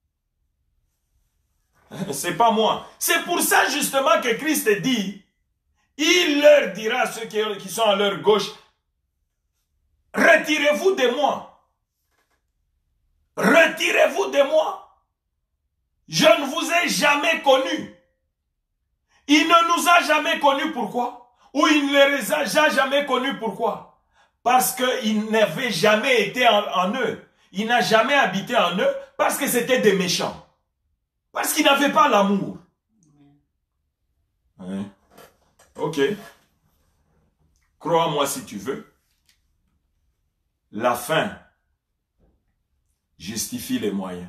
C'est pas moi. C'est pour ça justement que Christ dit, il leur dira à ceux qui, qui sont à leur gauche, retirez-vous de moi. Retirez-vous de moi. Je ne vous ai jamais connus. Il ne nous a jamais connus, pourquoi? Ou il ne les a jamais connus, pourquoi? Parce qu'il n'avait jamais été en, en eux. Il n'a jamais habité en eux parce que c'était des méchants. Parce qu'ils n'avaient pas l'amour. Ouais. Ok. Crois-moi si tu veux. La fin justifie les moyens.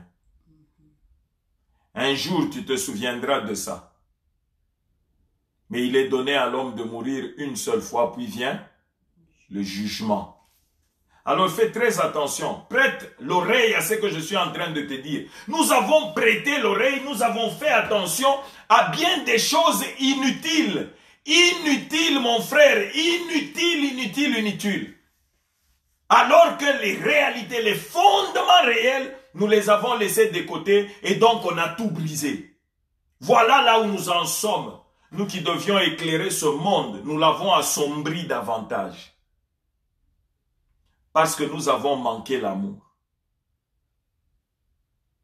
Un jour, tu te souviendras de ça. Mais il est donné à l'homme de mourir une seule fois, puis vient le jugement. Alors fais très attention, prête l'oreille à ce que je suis en train de te dire. Nous avons prêté l'oreille, nous avons fait attention à bien des choses inutiles. Inutiles, mon frère, inutiles, inutiles, inutiles. Alors que les réalités, les fondements réels, nous les avons laissés de côté et donc on a tout brisé. Voilà là où nous en sommes. Nous qui devions éclairer ce monde, nous l'avons assombri davantage. Parce que nous avons manqué l'amour.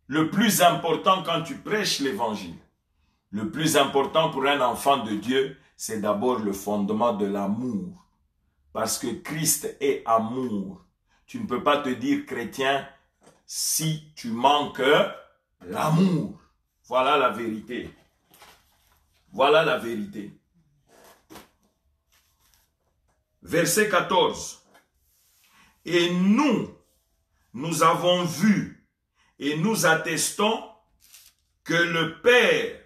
le plus important quand tu prêches l'évangile, le plus important pour un enfant de Dieu, c'est d'abord le fondement de l'amour. Parce que Christ est amour. Tu ne peux pas te dire chrétien si tu manques l'amour. Voilà la vérité. Voilà la vérité. Verset quatorze. Et nous, nous avons vu et nous attestons que le Père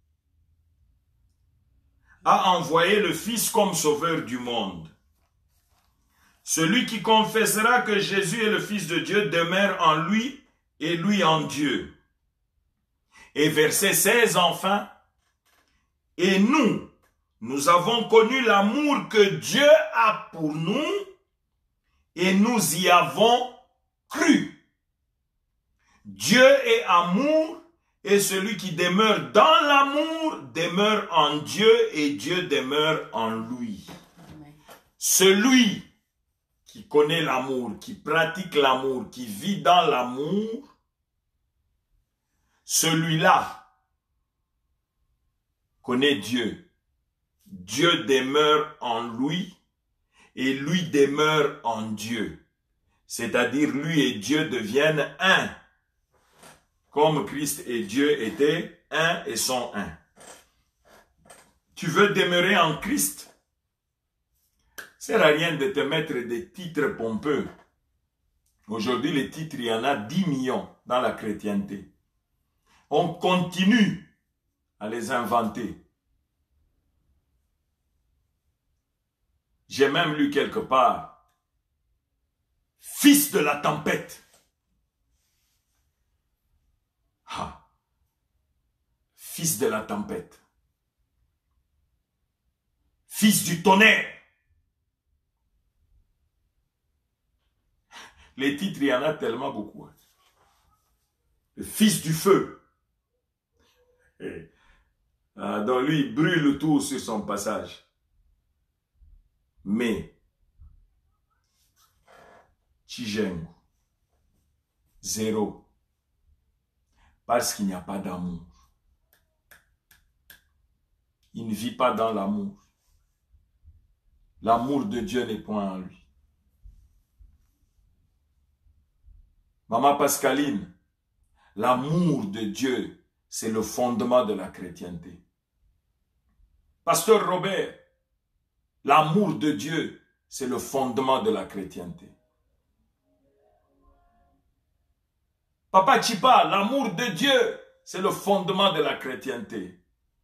a envoyé le Fils comme sauveur du monde. Celui qui confessera que Jésus est le Fils de Dieu demeure en lui et lui en Dieu. Et verset seize enfin. Et nous, nous avons connu l'amour que Dieu a pour nous et nous y avons cru. Dieu est amour et celui qui demeure dans l'amour demeure en Dieu et Dieu demeure en lui. Amen. Celui qui connaît l'amour, qui pratique l'amour, qui vit dans l'amour, celui-là connaît Dieu. Dieu demeure en lui et lui demeure en Dieu. C'est-à-dire lui et Dieu deviennent un. Comme Christ et Dieu étaient un et sont un. Tu veux demeurer en Christ? Ça ne sert à rien de te mettre des titres pompeux. Aujourd'hui, les titres, il y en a dix millions dans la chrétienté. On continue à les inventer. J'ai même lu quelque part, fils de la tempête. Ah, fils de la tempête. Fils du tonnerre. Les titres, il y en a tellement beaucoup. Le fils du feu. Et, euh, donc lui, il brûle tout sur son passage. Mais, Tijeng, zéro. Parce qu'il n'y a pas d'amour. Il ne vit pas dans l'amour. L'amour de Dieu n'est point en lui. Maman Pascaline, l'amour de Dieu, c'est le fondement de la chrétienté. Pasteur Robert, l'amour de Dieu, c'est le fondement de la chrétienté. Papa Chipa, l'amour de Dieu, c'est le fondement de la chrétienté.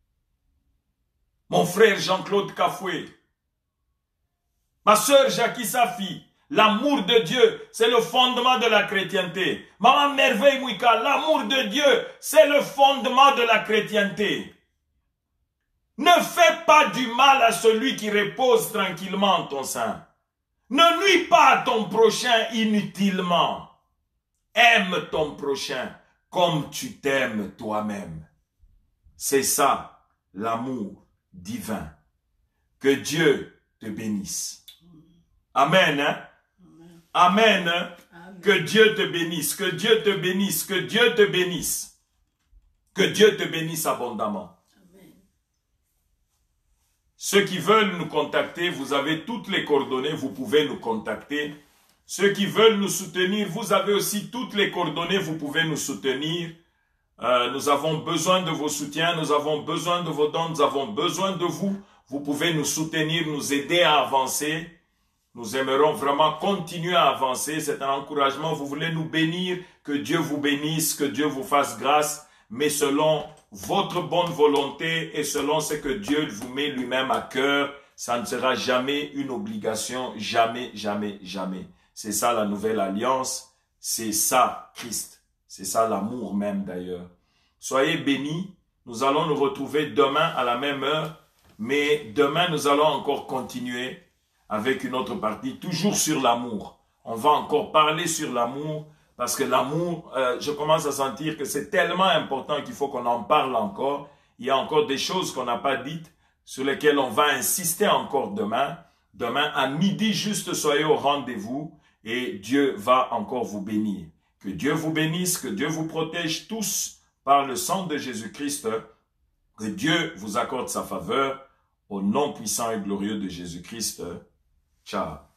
Mon frère Jean-Claude Kafoué, ma soeur Jackie Safi, l'amour de Dieu, c'est le fondement de la chrétienté. Maman Merveille Mouika, l'amour de Dieu, c'est le fondement de la chrétienté. Ne fais pas du mal à celui qui repose tranquillement en ton sein. Ne nuis pas à ton prochain inutilement. Aime ton prochain comme tu t'aimes toi-même. C'est ça, l'amour divin. Que Dieu te bénisse. Amen. Hein? Amen. Amen. Amen. Que Dieu te bénisse. Que Dieu te bénisse. Que Dieu te bénisse. Que Dieu te bénisse abondamment. Amen. Ceux qui veulent nous contacter, vous avez toutes les coordonnées, vous pouvez nous contacter. Ceux qui veulent nous soutenir, vous avez aussi toutes les coordonnées, vous pouvez nous soutenir. Euh, nous avons besoin de vos soutiens, nous avons besoin de vos dons, nous avons besoin de vous. Vous pouvez nous soutenir, nous aider à avancer. Nous aimerons vraiment continuer à avancer. C'est un encouragement. Vous voulez nous bénir, que Dieu vous bénisse, que Dieu vous fasse grâce, mais selon votre bonne volonté et selon ce que Dieu vous met lui-même à cœur, ça ne sera jamais une obligation, jamais, jamais, jamais. C'est ça la nouvelle alliance, c'est ça Christ, c'est ça l'amour même d'ailleurs. Soyez bénis, nous allons nous retrouver demain à la même heure, mais demain nous allons encore continuer avec une autre partie, toujours sur l'amour. On va encore parler sur l'amour, parce que l'amour, euh, je commence à sentir que c'est tellement important qu'il faut qu'on en parle encore. Il y a encore des choses qu'on n'a pas dites, sur lesquelles on va insister encore demain. Demain à midi, juste soyez au rendez-vous. Et Dieu va encore vous bénir. Que Dieu vous bénisse, que Dieu vous protège tous par le sang de Jésus-Christ. Que Dieu vous accorde sa faveur au nom puissant et glorieux de Jésus-Christ. Ciao.